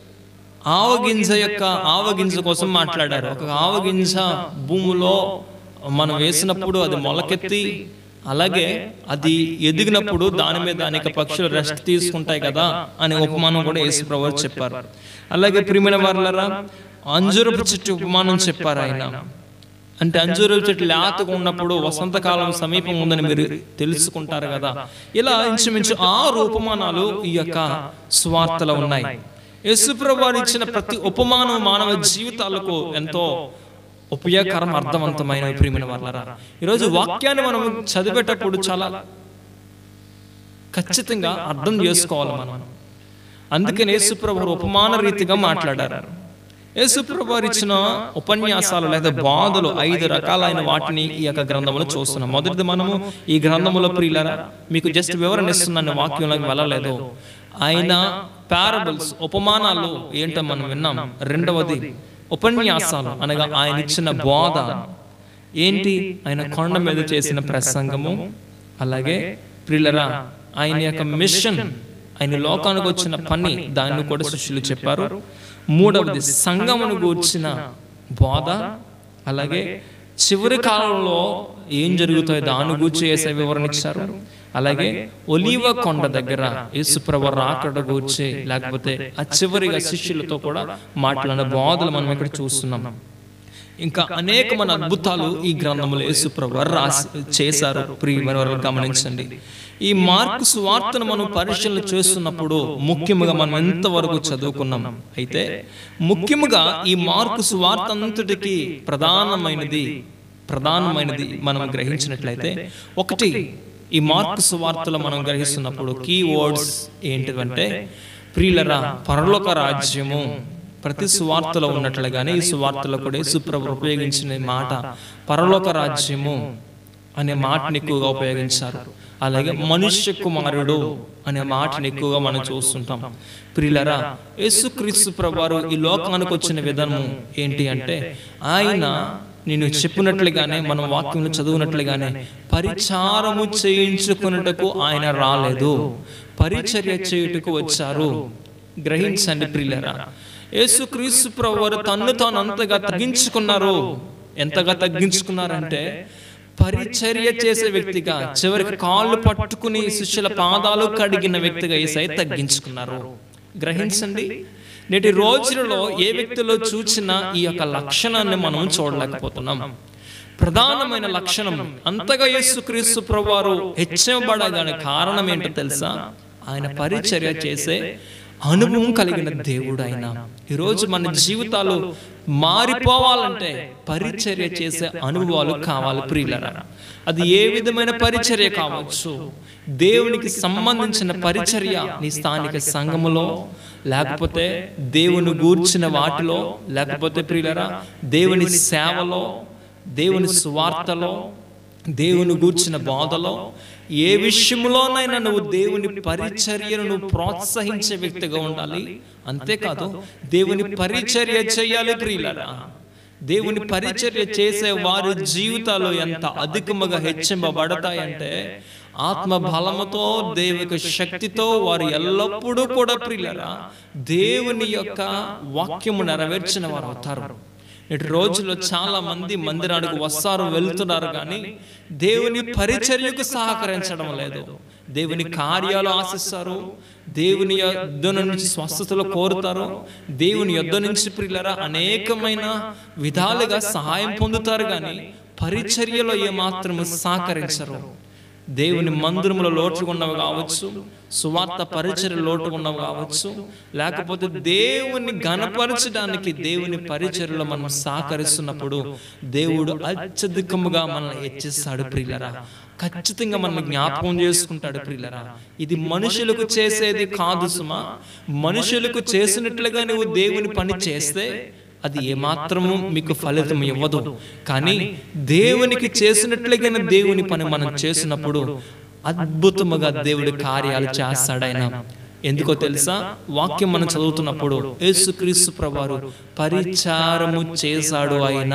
ఆవగింజ యొక్క ఆవగింజ కోసం మాట్లాడారు. ఒక ఆవగింజ భూమిలో మనం వేసినప్పుడు అది మొలకెత్తి అలాగే అది ఎదిగినప్పుడు దాని మీద అనేక పక్షులు రెస్ట్ తీసుకుంటాయి కదా అనే ఉపమానం కూడా యేసుప్రభువు చెప్పారు. అలాగే ప్రియమైన వారలారా అంజూరపు చెట్టు ఉపమానం చెప్పారు ఆయన. అంటే అంజూరపు చెట్టు లేతగా ఉన్నప్పుడు వసంతకాలం సమీపం ఉందని మీరు తెలుసుకుంటారు కదా. ఇలా ఇంచుమించు ఆరు ఉపమానాలు ఈ యొక్క సువార్తలో ఉన్నాయి. యేసుప్రభువు వారు ఇచ్చిన ప్రతి ఉపమానం మానవ జీవితాలకు ఎంతో ఉపయోగకరం, అర్థవంతమైన ప్రియమైన వారలారా ఈరోజు వాక్యాన్ని మనం చదివేటప్పుడు చాలా ఖచ్చితంగా అర్థం చేసుకోవాలి మనం. అందుకని యేసుప్రభువు వారు ఉపమాన రీతిగా మాట్లాడారు. యేసుప్రభువు వారు ఇచ్చిన ఉపన్యాసాలు లేదా బాధలు ఐదు రకాలైన వాటిని ఈ యొక్క గ్రంథంలో చూస్తున్నాం. మొదటిది మనము ఈ గ్రంథంలో ప్రియులారా మీకు జస్ట్ వివరణ ఇస్తున్నాను, వాక్యంలోకి వెళ్ళలేదు. ఆయన పారబుల్స్ ఉపమానాలు ఏంటో మనం విన్నాం. రెండవది ఉపన్యాసాలు అనగా ఆయన ఇచ్చిన బోధ ఏంటి, ఆయన కొండ మీద చేసిన ప్రసంగము. అలాగే ప్రియులారా ఆయన యొక్క మిషన్, ఆయన లోకానికి వచ్చిన పని, దాన్ని కూడా శిష్యులు చెప్పారు. మూడవది సంఘమును గూర్చిన బోధ. అలాగే చివరి కాలంలో ఏం జరుగుతాయో దాని గూర్చి యేసయ్య వివరణ ఇచ్చారు. అలాగే ఒలీవ కొండ దగ్గర యేసుప్రభువు రాకడ గూర్చి, లేకపోతే ఆ చివరిగా శిష్యులతో కూడా మాట్లాడిన బోధలు మనం ఇక్కడ చూస్తున్నాం. ఇంకా అనేకమైన అద్భుతాలు ఈ గ్రంథంలో యేసుప్రభువు రాసి చేశారు. ప్రియమైన వారు గమనించండి, ఈ మార్కు సువార్తను మనం పరిశీలన చేస్తున్నప్పుడు ముఖ్యంగా మనం ఎంతవరకు చదువుకున్నాం అయితే, ముఖ్యంగా ఈ మార్కు సువార్త అంతటికి ప్రధానమైనది ప్రధానమైనది మనం గ్రహించినట్లయితే, ఒకటి ఈ మార్కు సువార్తలో మనం గ్రహిస్తున్నప్పుడు కీ వర్డ్స్ ఏంటివంటే ప్రియులరా పరలోక రాజ్యము. ప్రతి సువార్తలో ఉన్నట్లుగానే ఈ సువార్తలో కూడా యేసుప్రభువు ఉపయోగించిన మాట పరలోక రాజ్యము అనే మాటని ఎక్కువగా ఉపయోగించారు. అలాగే మనుష్య కుమారుడు అనే మాటని ఎక్కువగా మనం చూస్తుంటాం. ప్రియులరా యేసుక్రీస్తు ప్రభువారు ఈ లోకానికి వచ్చిన విధానం ఏంటి అంటే, ఆయన నేను చెప్పినట్లుగానే మనం వాక్యంలో చదువునట్లుగానే పరిచారము చేయించుకున్నటకు ఆయన రాలేదు, పరిచర్య చేయుటకు వచ్చారు. గ్రహించండి ప్రియులారా, యేసుక్రీస్తు ప్రభువారు తన్ను తాను అంతగా తగ్గించుకున్నారు. ఎంతగా తగ్గించుకున్నారంటే పరిచర్య చేసే వ్యక్తిగా, చివరికి కాళ్ళు పట్టుకుని శిష్యుల పాదాలు కడిగిన వ్యక్తిగా యేసయ్య తగ్గించుకున్నారు. గ్రహించండి, నేటి రోజులలో ఏ వ్యక్తిలో చూసినా ఈ యొక్క లక్షణాన్ని మనం చూడలేకపోతున్నాం. ప్రధానమైన లక్షణం, అంతగా యేసుక్రీస్తు ప్రభువారు హెచ్చబడగానే కారణం ఏంటో తెలుసా? ఆయన పరిచర్య చేసే అనుభవం కలిగిన దేవుడు ఆయన. ఈరోజు మన జీవితాలు మారిపోవాలంటే పరిచర్య చేసే అనుభవాలు కావాలి ప్రియులారా. అది ఏ విధమైన పరిచర్య కావచ్చు, దేవునికి సంబంధించిన పరిచర్య నీ స్థానిక సంఘములో, లేకపోతే దేవుని గూర్చిన వాటిలో, లేకపోతే ప్రియులారా దేవుని సేవలో, దేవుని సువార్తలో, దేవుని గూర్చిన బోధలో, ఏ విషయంలోనైనా నువ్వు దేవుని పరిచర్యను నువ్వు ప్రోత్సహించే వ్యక్తిగా ఉండాలి. అంతేకాదు దేవుని పరిచర్య చేయాలి ప్రియులారా. దేవుని పరిచర్య చేసే వారి జీవితాలు ఎంత అధికముగా హెచ్చింపబడతాయంటే ఆత్మ బలముతో, దైవిక శక్తితో వారు ఎల్లప్పుడూ కూడా ప్రియులారా దేవుని యొక్క వాక్యము నెరవేర్చిన వారు అవుతారు. నేటి రోజుల్లో చాలా మంది మందిరానికి వస్తారు, వెళ్తున్నారు, కానీ దేవుని పరిచర్యకు సహకరించడం లేదు. దేవుని కార్యాలు ఆశిస్తారు, దేవుని యొద్ద నుంచి స్వస్థతలు కోరుతారు, దేవుని యొద్ద నుంచి ప్రియులారా అనేకమైన విధాలుగా సహాయం పొందుతారు, కానీ పరిచర్యలో ఏమాత్రము సహకరించరు. దేవుని మందిరములో లోటుకున్నవి కావచ్చు, సువార్త పరిచర్య లోటుకున్నవి కావచ్చు, లేకపోతే దేవుని ఘనపరచడానికి దేవుని పరిచర్యలో మనం సహకరిస్తున్నప్పుడు దేవుడు అత్యధికముగా మనల్ని హెచ్చిస్తాడు ప్రియులారా. ఖచ్చితంగా మనల్ని జ్ఞాపకం చేసుకుంటాడు ప్రియులారా. ఇది మనుషులకు చేసేది కాదు సుమా. మనుషులకు చేసినట్లుగా నువ్వు దేవుని పని చేస్తే అది ఏమాత్రము మీకు ఫలితం ఇవ్వదు. కానీ దేవునికి చేసినట్లుగా దేవుని పని మనం చేసినప్పుడు అద్భుతముగా దేవుడి కార్యాలు చేస్తాడాయన. ఎందుకో తెలుసా? వాక్యం మనం చదువుతున్నప్పుడు యేసుక్రీస్తు ప్రభువారు పరిచారము చేశాడు ఆయన.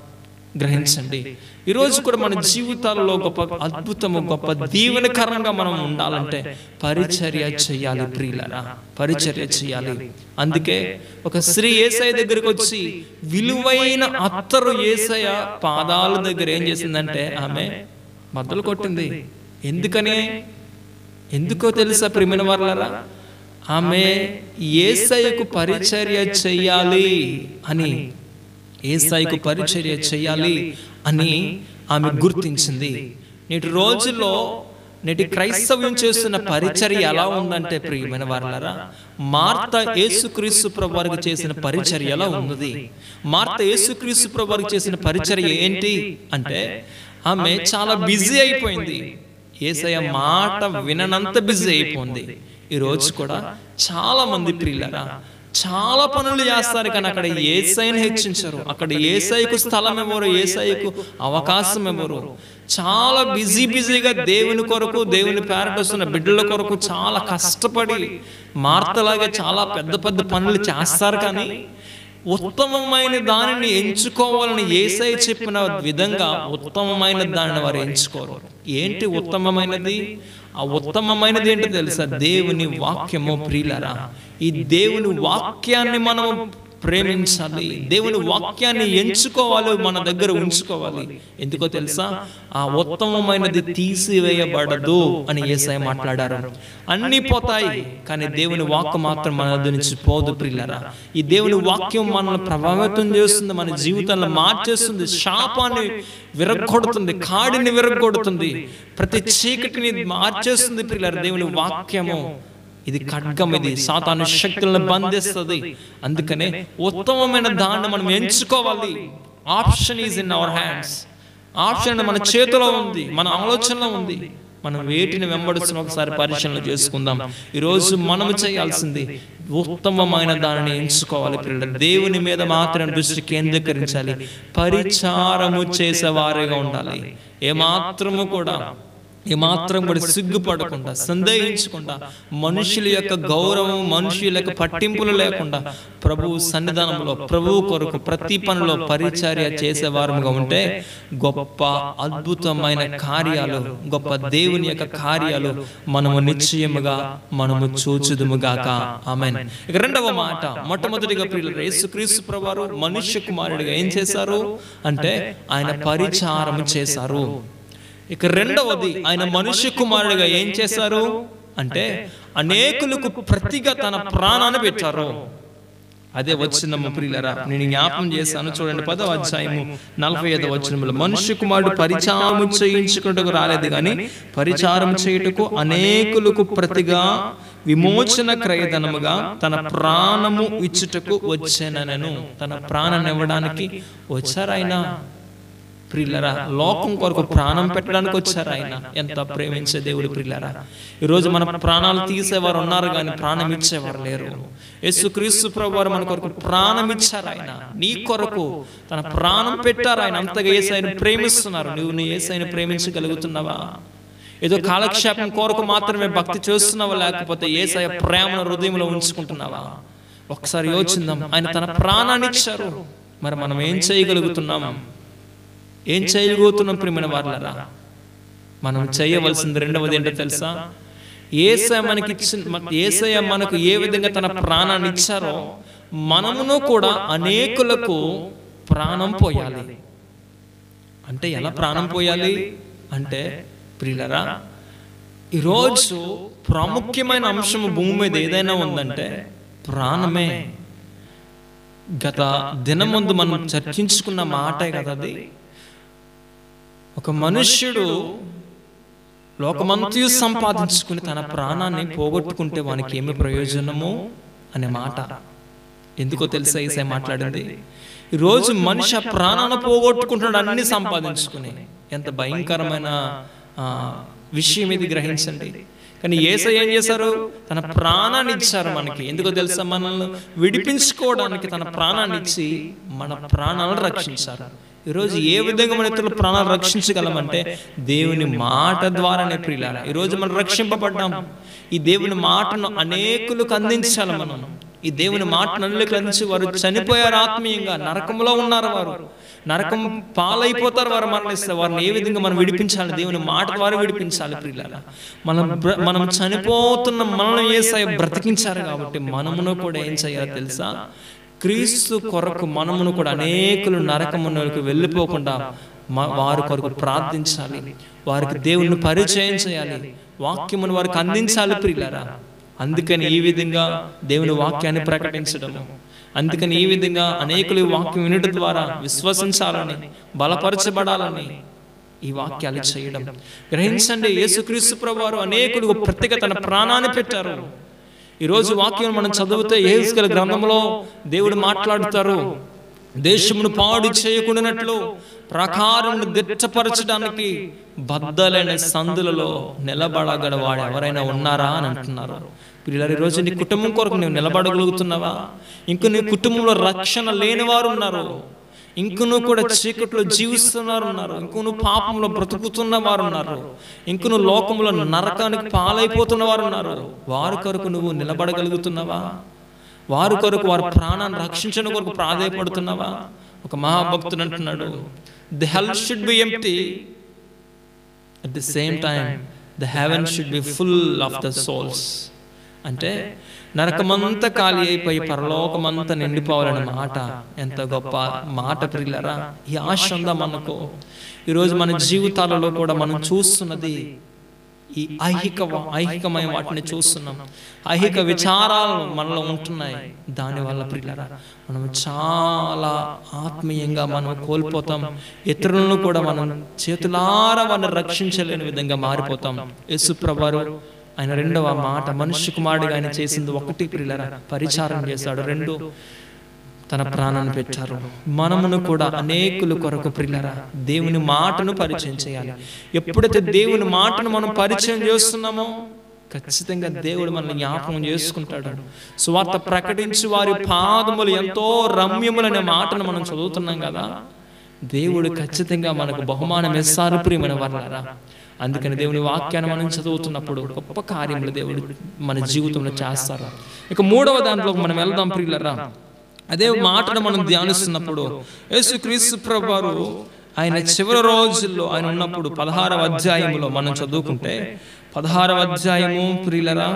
గ్రహించండి, ఈరోజు కూడా మన జీవితాలలో గొప్ప అద్భుతము, గొప్ప దీవెనకరంగా మనం ఉండాలంటే పరిచర్య చేయాలి ప్రియులారా, పరిచర్య చేయాలి. అందుకే ఒక స్త్రీ యేసయ్య దగ్గరికి వచ్చి విలువైన అత్తరు యేసయ్య పాదాల దగ్గర ఏం చేసిందంటే ఆమె మొదలు కొట్టింది. ఎందుకని? ఎందుకో తెలుసా ప్రియమైన వారలారా? ఆమె యేసయ్యకు పరిచర్య చేయాలి అని, యేసయ్యకు పరిచర్య చేయాలి అని ఆమె గుర్తించింది. నేటి రోజుల్లో నేటి క్రైస్తవ్యం చేస్తున్న పరిచర్య ఎలా ఉందంటే ప్రియమైన వారలారా, మార్త యేసుక్రీస్తు ప్రభువారికి చేసిన పరిచర్య ఎలా ఉన్నది? మార్త యేసుక్రీస్తు ప్రభువారికి చేసిన పరిచర్య ఏంటి అంటే ఆమె చాలా బిజీ అయిపోయింది. యేసయ్య మాట విననంత బిజీ అయిపోయింది. ఈ రోజు కూడా చాలా మంది ప్రియులారా చాలా పనులు చేస్తారు, కానీ అక్కడ యేసయ్యను హెచ్చించరు. అక్కడ యేసయ్యకు స్థలం ఎవరు, యేసయ్యకు అవకాశం ఎవరు? చాలా బిజీ బిజీగా దేవుని కొరకు, దేవుని పేరట వస్తున్న బిడ్డల కొరకు చాలా కష్టపడి మార్తలాగా చాలా పెద్ద పెద్ద పనులు చేస్తారు, కానీ ఉత్తమమైన దానిని ఎంచుకోవాలని యేసయ్య చెప్పిన విధంగా ఉత్తమమైన దానిని వారు ఎంచుకోరు. ఏంటి ఉత్తమమైనది? ఆ ఉత్తమమైనది ఏంటో తెలుసా? దేవుని వాక్యము ప్రియులారా. ఈ దేవుని వాక్యాన్ని మనం ప్రేమించాలి, దేవుని వాక్యాన్ని ఎంచుకోవాలి, మన దగ్గర ఉంచుకోవాలి. ఎందుకో తెలుసా? ఆ ఉత్తమమైనది తీసివేయబడదు అని యేసయ్య మాట్లాడారు. అన్ని పోతాయి, కానీ దేవుని వాక్యం మాత్రం మన దగ్గర నుంచి పోదు ప్రియులారా. ఈ దేవుని వాక్యం మనల్ని ప్రభావితం చేస్తుంది, మన జీవితాలను మార్చేస్తుంది, శాపాన్ని విరగొడుతుంది, కాడిని విరగొడుతుంది, ప్రతి చీకటిని మార్చేస్తుంది ప్రియులారా. దేవుని వాక్యము ఇది ఖడ్గం, ఇది సాతాను శక్తులను బంధిస్తుంది. అందుకనే ఉత్తమమైన దాన్ని మనం ఎంచుకోవాలి. Option is in our hands. Option మన చేతిలో ఉంది, మన ఆలోచనలో ఉంది. మనం వేటిని వెంబడిస్తున్న ఒకసారి పరిశీలన చేసుకుందాం. ఈరోజు మనము చేయాల్సింది ఉత్తమమైన దానిని ఎంచుకోవాలి పిల్లలు. దేవుని మీద మాత్రం దృష్టి కేంద్రీకరించాలి, పరిచారము చేసేవారిగా ఉండాలి. ఏమాత్రము కూడా ఏమాత్రం కూడా సిగ్గుపడకుండా, సందేహించకుండా, మనుషుల యొక్క గౌరవం, మనుషుల యొక్క పట్టింపులు లేకుండా ప్రభువు సన్నిధానంలో ప్రభువు కొరకు ప్రతి పనిలో పరిచర్య చేసేవారుగా ఉంటే గొప్ప అద్భుతమైన కార్యాలు, గొప్ప దేవుని యొక్క కార్యాలు మనము నిశ్చయముగా మనము చూచుదుముగాక. ఆమేన్. ఇక రెండవ మాట, మొట్టమొదటిగా ప్రియులారా, యేసుక్రీస్తు ప్రభువారు మనుష్య కుమారుడిగా ఏం చేశారు అంటే ఆయన పరిచారము చేశారు. ఇక రెండవది, ఆయన మనుష్య కుమారుడిగా ఏం చేశారు అంటే అనేకులకు ప్రతిగా తన ప్రాణాన్ని పెట్టారు. అదే వచనము ప్రియులారా నేను జ్ఞాపకం చేశాను, చూడండి. పదవ అధ్యాయము నలభై ఐదవ వచనములో, మనుష్య కుమారుడు పరిచారము చేయించుకుంటకు రాలేదు కానీ పరిచారం చేయుటకు అనేకులకు ప్రతిగా విమోచన క్రయధనముగా తన ప్రాణము ఇచ్చుటకు వచ్చానను. తన ప్రాణాన్ని ఇవ్వడానికి వచ్చారు ఆయన. ప్రియులారా, లోకం కొరకు ప్రాణం పెట్టడానికి వచ్చారు ఆయన. ఎంత ప్రేమించే దేవుడు ప్రియులారా. ఈరోజు మన ప్రాణాలు తీసేవారు ఉన్నారు కానీ ప్రాణం ఇచ్చేవారు లేరు. యేసుక్రీస్తు ప్రభువారు మన కొరకు ప్రాణం ఇచ్చారు ఆయన. నీ కొరకు తన ప్రాణం పెట్టారు ఆయన. అంతగా యేసయ్యను ప్రేమిస్తున్నారు. నువ్వు నీ యేసయ్యను ప్రేమించగలుగుతున్నావా? ఏదో కాలక్షేపం కొరకు మాత్రమే భక్తి చేస్తున్నావా, లేకపోతే యేసయ్య ప్రేమను హృదయంలో ఉంచుకుంటున్నావా? ఒకసారి యోచిద్దాం. ఆయన తన ప్రాణాన్ని ఇచ్చారు. మరి మనం ఏం చేయగలుగుతున్నాం? ఏం చేయగలుగుతున్నాం ప్రియమైన వారలారా? మనం చేయవలసింది రెండవది ఏంటో తెలుసా? యేసయ్య మనకి ఇచ్చిన యేసయ్య మనకు ఏ విధంగా తన ప్రాణాన్ని ఇచ్చారో మనమును కూడా అనేకులకు ప్రాణం పోయాలి. అంటే ఎలా ప్రాణం పోయాలి అంటే ప్రియులారా, ఈరోజు ప్రాముఖ్యమైన అంశం భూమి మీద ఏదైనా ఉందంటే ప్రాణమే. గత దినం ముందు మనం చర్చించుకున్న మాటే కదా అది. ఒక మనుష్యుడు లోకమంతయు సంపాదించుకుని తన ప్రాణాన్ని పోగొట్టుకుంటే వానికి ఏమి ప్రయోజనము అనే మాట. ఎందుకో తెలుసా యేసయ్య మాట్లాడింది? ఈరోజు మనిషి ప్రాణాన్ని పోగొట్టుకుంటున్నాడు అన్ని సంపాదించుకుని. ఎంత భయంకరమైన విషయం ఇది, గ్రహించండి. కానీ యేసయ్య ఏం చేశారు? తన ప్రాణాన్ని ఇచ్చారు మనకి. ఎందుకో తెలుసా? మనల్ని విడిపించుకోవడానికి తన ప్రాణాన్ని ఇచ్చి మన ప్రాణాలను రక్షించారు. ఈరోజు ఏ విధంగా మన ఇతరుల ప్రాణాలు రక్షించగలమంటే దేవుని మాట ద్వారానే ప్రియులారా. ఈరోజు మనం రక్షింపబడ్డాం. ఈ దేవుని మాటను అనేకులకు అందించాలి మనం. ఈ దేవుని మాటను అనేకులకు అందించి వారు చనిపోయారు, ఆత్మీయంగా నరకంలో ఉన్నారు, వారు నరకం పాలైపోతారు, వారు మరణిస్తారు. వారిని ఏ విధంగా మనం విడిపించాలి? దేవుని మాట ద్వారా విడిపించాలి ప్రియులారా. మనం మనం చనిపోతున్న మనల్ని యేసయ్య బ్రతికించారు కాబట్టి మనమును కూడా ఏం చేయాలో తెలుసా? క్రీస్తు కొరకు మనమును కూడా అనేకులు నరకమునకు వెళ్ళిపోకుండా వారి కొరకు ప్రార్థించాలి. వారికి దేవుని పరిచయం చేయాలి, వాక్యమును వారికి అందించాలి ప్రియులారా. అందుకని ఈ విధంగా దేవుని వాక్యాన్ని ప్రకటించడము, అందుకని ఈ విధంగా అనేకులు వాక్యం వినడం ద్వారా విశ్వసించాలని, బలపరచబడాలని ఈ వాక్యాలు చేయడం. గ్రహించండి, యేసుక్రీస్తు ప్రభువారు అనేకులు ప్రత్యేక తన ప్రాణాన్ని పెట్టారు. ఈరోజు వాక్యం మనం చదివితే యెహెజ్కేలు గ్రంథంలో దేవుడు మాట్లాడుతారు. దేశమును పాడు చేయకుండానట్లు ప్రకారమును దిట్టపరచడానికి బద్దలైన సందులలో నిలబడగల వాడు ఎవరైనా ఉన్నారా అని అంటున్నారు. పిల్లలు, ఈరోజు నీ కుటుంబం కొరకు నువ్వు నిలబడగలుగుతున్నావా? ఇంక నీ కుటుంబంలో రక్షణ లేని వారు ఉన్నారు, ఇంకను కూడా చీకట్లో జీవిస్తున్నారు ఉన్నారు, ఇంకను పాపంలో బ్రతుకుతున్న వారు ఉన్నారు, ఇంకను లోకంలో నరకానికి పాలైపోతున్న వారు ఉన్నారు. వారి కొరకు నువ్వు నిలబడగలుగుతున్నావా? వారి కొరకు వారి ప్రాణాన్ని రక్షించడం కొరకు ప్రాధాయపడుతున్నావా? ఒక మహాభక్తుడు అంటున్నాడు, the hell should be empty, at the same time the heaven should be full of the souls. అంటే నరకమంతా ఖాళీ అయిపోయి పరలోకమంతా నిండిపోవాలనే మాట ఎంత గొప్ప మాట ప్రియులారా. ఈ ఆశ ఉందా మనకు? ఈరోజు మన జీవితాలలో కూడా మనం చూస్తున్నది ఈ ఐహిక ఐహికమైన వాటిని చూస్తున్నాం. ఐహిక విచారాలు మనలో ఉంటున్నాయి. దానివల్ల ప్రియులారా మనం చాలా ఆత్మీయంగా మనం కోల్పోతాం. ఇతరులను కూడా మనం చేతులారా వాళ్ళని రక్షించలేని విధంగా మారిపోతాం. యేసు ప్రభువారు ఆయన రెండవ మాట, మనుష్య కుమారుడిగా ఆయన చేసింది ఒకటి ప్రియులారా, పరిచారం చేశాడు. రెండు, తన ప్రాణాన్ని పెట్టారు. మనమును కూడా అనేకుల కొరకు ప్రియులారా దేవుని మాటను పరిచయం చేయాలి. ఎప్పుడైతే దేవుని మాటను మనం పరిచయం చేస్తున్నామో ఖచ్చితంగా దేవుడు మనల్ని జ్ఞాపకం చేసుకుంటాడు. సువార్త ప్రకటించి వారి పాదములు ఎంతో రమ్యములనే మాటను మనం చదువుతున్నాం కదా. దేవుడు ఖచ్చితంగా మనకు బహుమానం ఇస్తారు ప్రియమైన వారలారా. అందుకని దేవుని వాక్యాన్ని మనం చదువుతున్నప్పుడు గొప్ప కార్యములు దేవుడు మన జీవితంలో చేస్తారు. ఇక మూడవ దాంట్లో మనం వెళ్దాం ప్రియులరా. అదే మాటను మనం ధ్యానిస్తున్నప్పుడు యేసుక్రీస్తు ప్రభువారు ఆయన చివరి రోజుల్లో ఆయన ఉన్నప్పుడు పదహారవ అధ్యాయంలో మనం చదువుకుంటే, పదహారవ అధ్యాయము ప్రియులరా,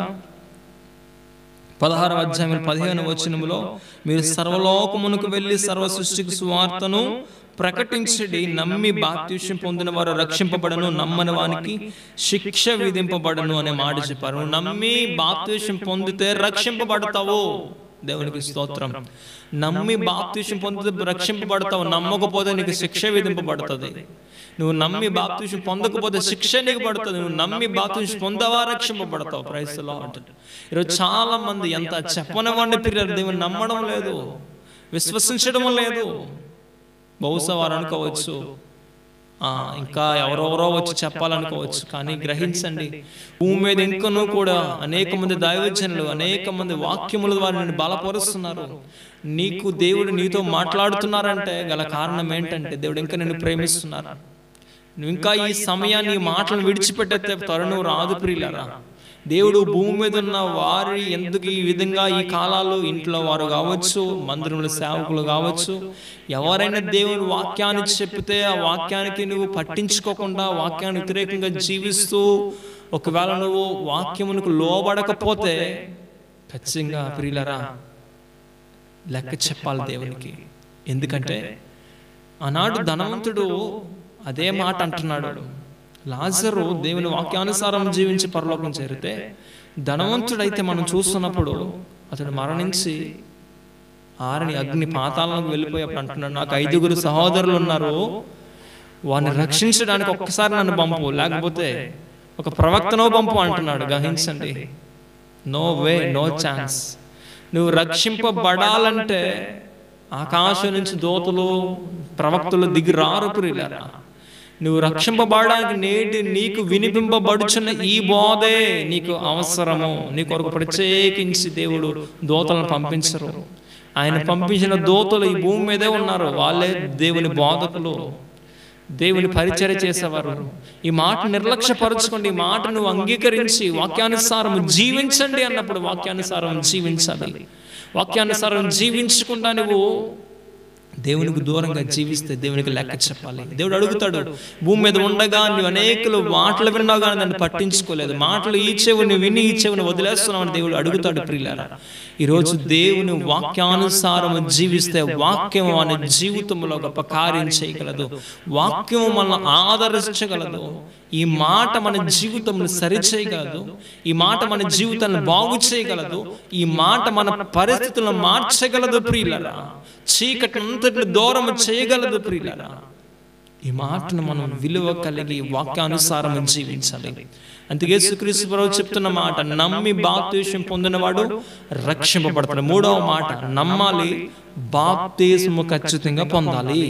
పదహారవ అధ్యాయం పదిహేను వచనములో, మీరు సర్వలోకమునకు వెళ్ళి సర్వ సృష్టికి సువార్తను ప్రకటించడి, నమ్మి బాప్తిస్మం పొందిన వారు రక్షింపబడను, నమ్మని వానికి శిక్ష విధింపబడను అనే మాట చెప్పారు. నమ్మి బాప్తిస్మం పొందితే రక్షింపబడతావు. దేవునికి స్తోత్రం. నమ్మి బాప్తిస్మం పొందితే రక్షింపబడతావు, నమ్మకపోతే నీకు శిక్ష విధింపబడుతుంది. నువ్వు నమ్మి బాప్తిస్మం పొందకపోతే శిక్ష నీకు పడుతుంది. నువ్వు నమ్మి బాప్తిస్మం పొందవా రక్షింపబడతావు. Praise the lord. ఈరోజు చాలా మంది ఎంత చెప్పనివ్వండి పిల్లలు, దేవుని నమ్మడం లేదు, విశ్వసించడం లేదు. బహుశా వారు అనుకోవచ్చు ఇంకా ఎవరెవరో వచ్చి చెప్పాలనుకోవచ్చు, కానీ గ్రహించండి, భూమి మీద ఇంకనూ కూడా అనేక మంది దైవజనులు, అనేక మంది వాక్యముల ద్వారా నిన్ను బలపరుస్తున్నారు. నీకు దేవుడు నీతో మాట్లాడుతున్నారంటే గల కారణం ఏంటంటే దేవుడు ఇంకా నిన్ను ప్రేమిస్తున్నారు. నువ్వు ఇంకా ఈ సమయాన్ని ఈ మాటలను విడిచిపెట్టే తరుణం రాదు ప్రియులారా. దేవుడు భూమి మీద ఉన్న వారి ఎందుకు ఈ విధంగా ఈ కాలాల్లో ఇంట్లో వారు కావచ్చు, మందిరంలో సేవకులు కావచ్చు, ఎవరైనా దేవుని వాక్యాన్ని చెప్తే ఆ వాక్యానికి నువ్వు పట్టించుకోకుండా వాక్యాన్ని వ్యతిరేకంగా జీవిస్తూ ఒకవేళ నువ్వు వాక్యమునకు లోబడకపోతే ఖచ్చితంగా ప్రియులరా లెక్క చెప్పాలి దేవునికి. ఎందుకంటే ఆనాడు ధనవంతుడు అదే మాట అంటున్నాడు. లాజరు దేవుని వాక్యానుసారం జీవించి పరలోకం చేరితే, ధనవంతుడైతే మనం చూస్తున్నప్పుడు అతడు మరణించి ఆరని అగ్ని పాతాళంలోకి వెళ్ళిపోయేప్పుడు అంటున్నాడు, నాకు ఐదుగురు సహోదరులు ఉన్నారు, వారిని రక్షించడానికి ఒక్కసారి నన్ను పంపు, లేకపోతే ఒక ప్రవక్తనో పంపు అంటున్నాడు. గ్రహించండి, నో వే, నో ఛాన్స్. నువ్వు రక్షింపబడాలంటే ఆకాశం నుంచి దూతలు ప్రవక్తలు దిగి రారు ప్రియులారా. నువ్వు రక్షింపబడడానికి నేటి నీకు వినిపింపబడుచున్న ఈ బోధే నీకు అవసరము. నీ కొరకు ప్రత్యేకించి దేవుడు దూతలను పంపించరు. ఆయన పంపించిన దూతలు ఈ భూమి మీదే ఉన్నారు. వాళ్ళే దేవుని బోధకులు, దేవుని పరిచర్య చేసేవారు. ఈ మాట నిర్లక్ష్యపరచుకోండి. ఈ మాట నువ్వు అంగీకరించి వాక్యానుసారం జీవించండి అన్నప్పుడు వాక్యానుసారం జీవించాలి. వాక్యానుసారం జీవించకుండా నువ్వు దేవునికి దూరంగా జీవిస్తే దేవునికి లెక్క చెప్పాలి. దేవుడు అడుగుతాడు, భూమి మీద ఉండగా నువ్వు అనేకలు మాటలు విన్నావు కానీ నన్ను పట్టించుకోలేదు, మాటలు ఈ చెవుని విని ఈ చెవుని వదిలేస్తున్నావు అని దేవుడు అడుగుతాడు. ప్రియులారా, ఈరోజు దేవుని వాక్యానుసారం జీవిస్తే వాక్యం మన జీవితంలో గొప్ప కార్యం చేయగలదు. వాక్యం మనల్ని ఆదరించగలదు. ఈ మాట మన జీవితంలో సరిచేయగలదు. ఈ మాట మన జీవితాన్ని బాగు చేయగలదు. ఈ మాట మన పరిస్థితులను మార్చగలదు ప్రియులారా. చీకటి అంతటిని దూరం చేయగలదు ప్రియులారా. ఈ మాటను మనం విలువ కలిగి వాక్యానుసారం జీవించాలి. అందుకే యేసుక్రీస్తు ప్రభువు చెప్తున్న మాట, నమ్మి బాప్తిస్మం పొందినవాడు రక్షింపబడతాడు. మూడవ మాట, నమ్మాలి, బాప్తిస్మము ఖచ్చితంగా పొందాలి.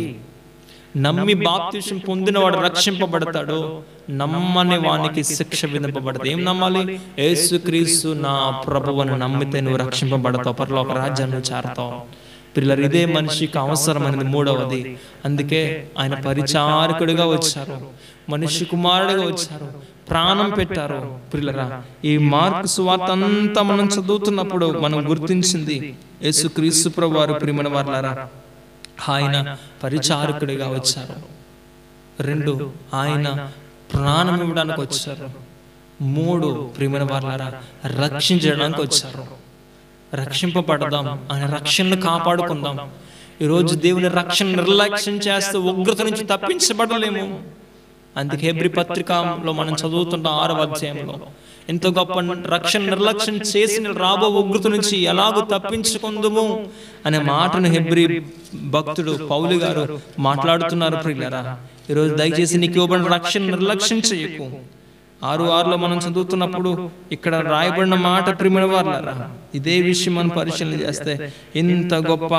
నమ్మి బాప్తిస్మం పొందినవాడు రక్షింపబడతాడు, నమ్మని వానికి శిక్ష విధింపబడతాడు. ఏం నమ్మాలి? యేసుక్రీస్తు నా ప్రభువును నమ్మితే నువ్వు రక్షింపబడతావు, పరలోక రాజ్యాన్ని చేరతావు. పిల్లలు, ఇదే మనిషికి అవసరమైనది మూడవది. అందుకే ఆయన పరిచారకుడిగా వచ్చారు, మనిషి కుమారుడిగా వచ్చారు, ప్రాణం పెట్టారు. పిల్లరా, ఈ మార్కు సువార్త అంతా మనం చదువుతున్నప్పుడు మనం గుర్తించింది యేసుక్రీస్తు ప్రభువారు ప్రియమైన వారలారా, ఆయన పరిచారకుడిగా వచ్చారు. రెండు, ఆయన ప్రాణం ఇవ్వడానికి వచ్చారు. మూడు, ప్రియమైన వారలారా, రక్షించడానికి వచ్చారు. రక్షింపబడదాం, ఆయన రక్షణను కాపాడుకుందాం. ఈరోజు దేవుని రక్షణ నిర్లక్ష్యం చేస్తే ఉగ్రత నుంచి తప్పించబడలేము. అందుకే హెబ్రీ పత్రికలో మనం చదువుతున్న ఆరవ అధ్యాయంలో ఎంతో గొప్ప రక్షణ నిర్లక్ష్యం చేసిన రాబో ఉగ్రత నుంచి ఎలాగో తప్పించుకుందుము అనే మాటను హెబ్రీ భక్తుడు పౌలు గారు మాట్లాడుతున్నారు. ప్రియులారా, ఈరోజు దయచేసి నీకు ఇవ్వబడిన రక్షణ నిర్లక్ష్యం చేయకు. ఆరు ఆరులో మనం చదువుతున్నప్పుడు ఇక్కడ రాయబడిన మాట, ప్రియమైన వారలారా, ఇదే విషయం మనం పరిశీలన చేస్తే ఇంత గొప్ప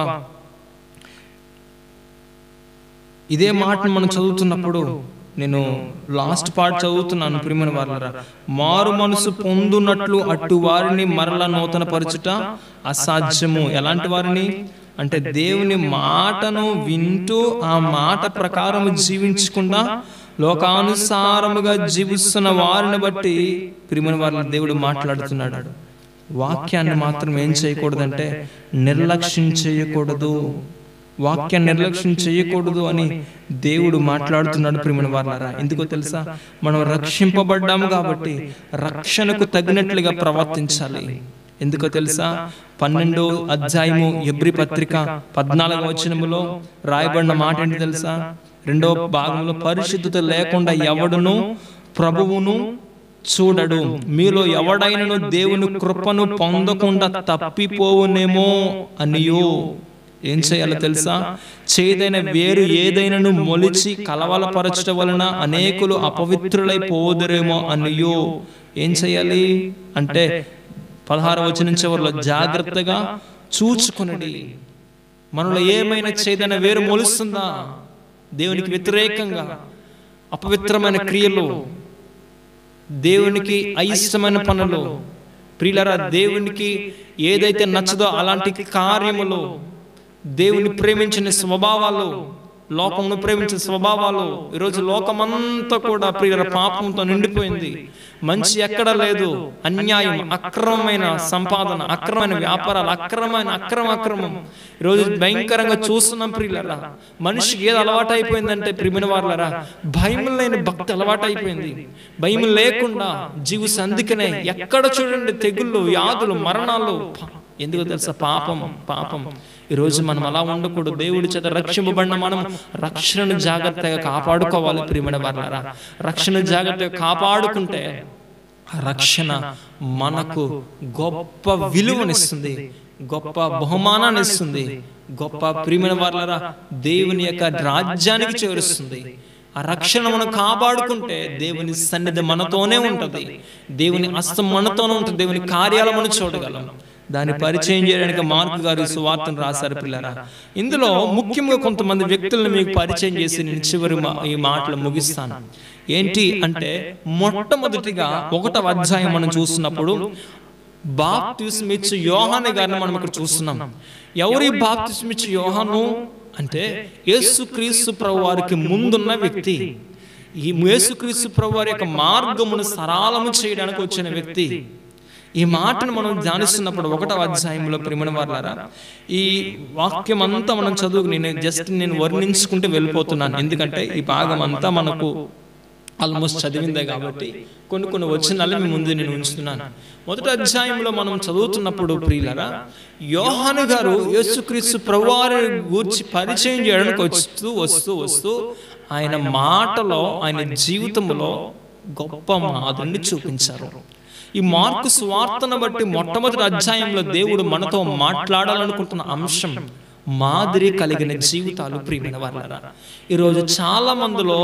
ఇదే మాటను మనం చదువుతున్నప్పుడు నేను లాస్ట్ పార్ట్ చదువుతున్నాను. ప్రియమైన వారలారా, మారు మనసు పొందునట్లు అటు వారిని మరలా నూతన పరచుట అసాధ్యము. ఎలాంటి వారిని అంటే దేవుని మాటను వింటూ ఆ మాట ప్రకారం జీవించకుండా లోకానుసారముగా జీవిస్తున్న వారిని బట్టి ప్రియమైన వారిని దేవుడు మాట్లాడుతున్నాడు. వాక్యాన్ని మాత్రం ఏం చేయకూడదంటే నిర్లక్ష్యం చేయకూడదు, వాక్యాన్ని నిర్లక్ష్యం చేయకూడదు అని దేవుడు మాట్లాడుతున్నాడు. ప్రియమైన వారలారా, ఎందుకో తెలుసా? మనం రక్షింపబడ్డాము కాబట్టి రక్షణకు తగినట్లుగా ప్రవర్తించాలి. ఎందుకో తెలుసా? పన్నెండో అధ్యాయము హెబ్రీ పత్రిక పద్నాలుగో వచనములో రాయబడిన మాట ఏంటి తెలుసా? రెండో భాగంలో, పరిశుద్ధత లేకుండా ఎవడును ప్రభువును చూడడు, మీలో ఎవడైనను దేవుని కృపను పొందకుండా తప్పిపోవునేమో అనియో. ఏం చేయాలో తెలుసా? చేదైన వేరు ఏదైనాను మొలిచి కలవలపరచట వలన అనేకులు అపవిత్రులైపోదురేమో అనియో. ఏం చేయాలి అంటే పదహారవ వచనం చివరిలో, జాగ్రత్తగా చూచుకొనుడి. మనలో ఏమైనా చేదైన వేరు మొలుస్తుందా? దేవునికి వ్యతిరేకంగా అపవిత్రమైన క్రియలు, దేవునికి అయిష్టమైన పనులు, ప్రియులారా దేవునికి ఏదైతే నచ్చదో అలాంటి కార్యములు, దేవుని ప్రేమించిన స్వభావాలు, లోకమును ప్రేమించిన స్వభావాలు. ఈరోజు లోకమంతా కూడా ప్రియుల పాపంతో నిండిపోయింది. మంచి ఎక్కడ లేదు. అన్యాయం, అక్రమమైన సంపాదన, అక్రమమైన వ్యాపారాలు, అక్రమమైన అక్రమ అక్రమం ఈరోజు భయంకరంగా చూస్తున్నాం. ప్రియులరా, మనిషికి ఏది అలవాటు అయిపోయిందంటే ప్రియమైన వారలారా, భయం లేని భక్తి అలవాటు అయిపోయింది. భయం లేకుండా జీవిస్. అందుకనే ఎక్కడ చూడండి తెగుళ్ళు, వ్యాధులు, మరణాలు. ఎందుకో తెలుసా? పాపం పాపం ఈరోజు మనం అలా ఉండకూడదు. దేవుడి చేత రక్షింపబడిన మనం రక్షణను జాగ్రత్తగా కాపాడుకోవాలి. ప్రియమైన వారలారా, రక్షణ జాగ్రత్తగా కాపాడుకుంటే రక్షణ మనకు గొప్ప విలువనిస్తుంది, గొప్ప బహుమానాన్ని ఇస్తుంది, గొప్ప ప్రియమైన వారలారా దేవుని యొక్క రాజ్యానికి చేరుస్తుంది. ఆ రక్షణ మనం కాపాడుకుంటే దేవుని సన్నిధి మనతోనే ఉంటుంది, దేవుని హస్తం మనతోనే ఉంటుంది, దేవుని కార్యాలు మనం చూడగలం. దాన్ని పరిచయం చేయడానికి మార్కు గారు సువార్తను రాశారు. పిల్లరా, ఇందులో ముఖ్యంగా కొంతమంది వ్యక్తులను మీకు పరిచయం చేసి నేను చివరి ఈ మాటలు ముగిస్తాను. ఏంటి అంటే, మొట్టమొదటిగా ఒకటవ అధ్యాయం మనం చూస్తున్నప్పుడు బాప్తిస్మం ఇచ్చే యోహాను గారిని మనం ఇక్కడ చూస్తున్నాం. ఎవరి బాప్తిస్మం ఇచ్చే యోహాను అంటే యేసుక్రీస్తు ప్రభు వారికి ముందున్న వ్యక్తి. ఈ యేసుక్రీస్తు ప్రభు వారి యొక్క మార్గమును సరళము చేయడానికి వచ్చిన వ్యక్తి. ఈ మాటను మనం ధ్యానిస్తున్నప్పుడు ఒకటవ అధ్యాయంలో ప్రియమైన వారలారా, ఈ వాక్యం అంతా మనం చదువు నేను జస్ట్ నేను వర్ణించుకుంటూ వెళ్ళిపోతున్నాను. ఎందుకంటే ఈ భాగం అంతా మనకు ఆల్మోస్ట్ చదివిందే కాబట్టి కొన్ని కొన్ని వచనాలు మీ ముందు నేను ఉంచుతున్నాను. మొదటి అధ్యాయంలో మనం చదువుతున్నప్పుడు ప్రియులారా, యోహాను గారు యేసుక్రీస్తు ప్రభువారిని గూర్చి పరిచయం చేయడానికి వస్తూ వస్తూ వస్తూ ఆయన మాటలో, ఆయన జీవితంలో గొప్ప మాదిరిని చూపించారు. ఈ మార్కు సువార్తను బట్టి మొట్టమొదటి అధ్యాయంలో దేవుడు మనతో మాట్లాడాలనుకుంటున్న అంశం మాదిరి కలిగిన జీవితాలు. ప్రియమైన వారలారా, ఈరోజు చాలా మందిలో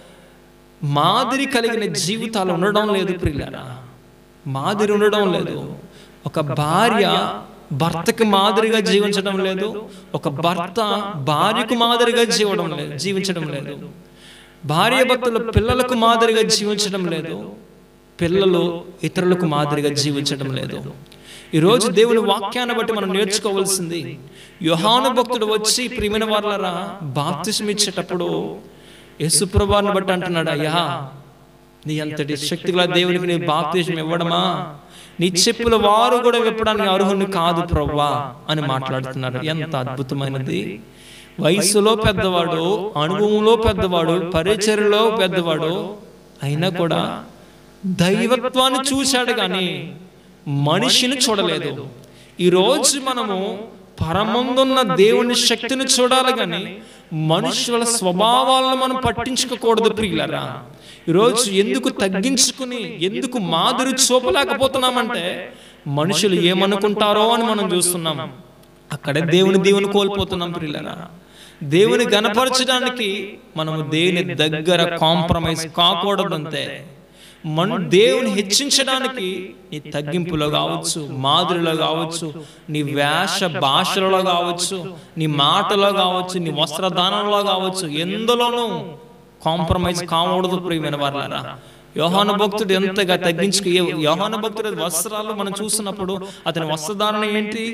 మాదిరి కలిగిన జీవితాలు ఉండడం లేదు. ప్రియులారా, మాదిరి ఉండడం లేదు. ఒక భార్య భర్తకు మాదిరిగా జీవించడం లేదు, ఒక భర్త భార్యకు మాదిరిగా జీవడం లేదు జీవించడం లేదు భార్య భర్తలు పిల్లలకు మాదిరిగా జీవించడం లేదు, పిల్లలు ఇతరులకు మాదిరిగా జీవించడం లేదు. ఈరోజు దేవుని వాక్యాన్ని బట్టి మనం నేర్చుకోవాల్సింది, యోహాను భక్తుడు వచ్చి ప్రియమైన వారలారా బాప్తిస్మం ఇచ్చేటప్పుడు యేసు ప్రభువుని బట్టి అంటున్నాడు, అయ్యా నీ అంతటి శక్తిగల దేవునికి నీ బాప్తిస్మం ఇవ్వడమా? నీ చెప్పుల వారు కూడా విప్పడానికి అర్హుని కాదు ప్రభువా అని మాట్లాడుతున్నారు. ఎంత అద్భుతమైనది! వయసులో పెద్దవాడు, అనుభవంలో పెద్దవాడు, పరిచర్యలో పెద్దవాడు అయినా కూడా దైవత్వాన్ని చూశాడు కానీ మనిషిని చూడలేదు. ఈరోజు మనము పరమందున్న దేవుని శక్తిని చూడాలి కానీ మనుషుల స్వభావాలను మనం పట్టించుకోకూడదు. ప్రియులారా, ఈరోజు ఎందుకు తగ్గించుకుని ఎందుకు మాదిరి చూపలేకపోతున్నామంటే మనుషులు ఏమనుకుంటారో అని మనం చూస్తున్నాం. అక్కడే దేవుని దేవుని కోల్పోతున్నాం. ప్రియులారా, దేవుని గణపరచడానికి మనము దేవుని దగ్గర కాంప్రమైజ్ కాకూడదంతే. మన దేవుని హెచ్చించడానికి నీ తగ్గింపులో కావచ్చు, మాదిరిలో కావచ్చు, నీ వేష భాషలలో కావచ్చు, నీ మాటలో కావచ్చు, నీ వస్త్రదానంలో కావచ్చు, ఎందులోనూ కాంప్రమైజ్ కాకూడదు. ప్రియమైన వారలారా, యోహాను భక్తుడు ఎంతగా తగ్గించుకు యోహాను భక్తుడు వస్త్రాలు మనం చూసినప్పుడు అతని వస్త్రధారణ ఏంటి?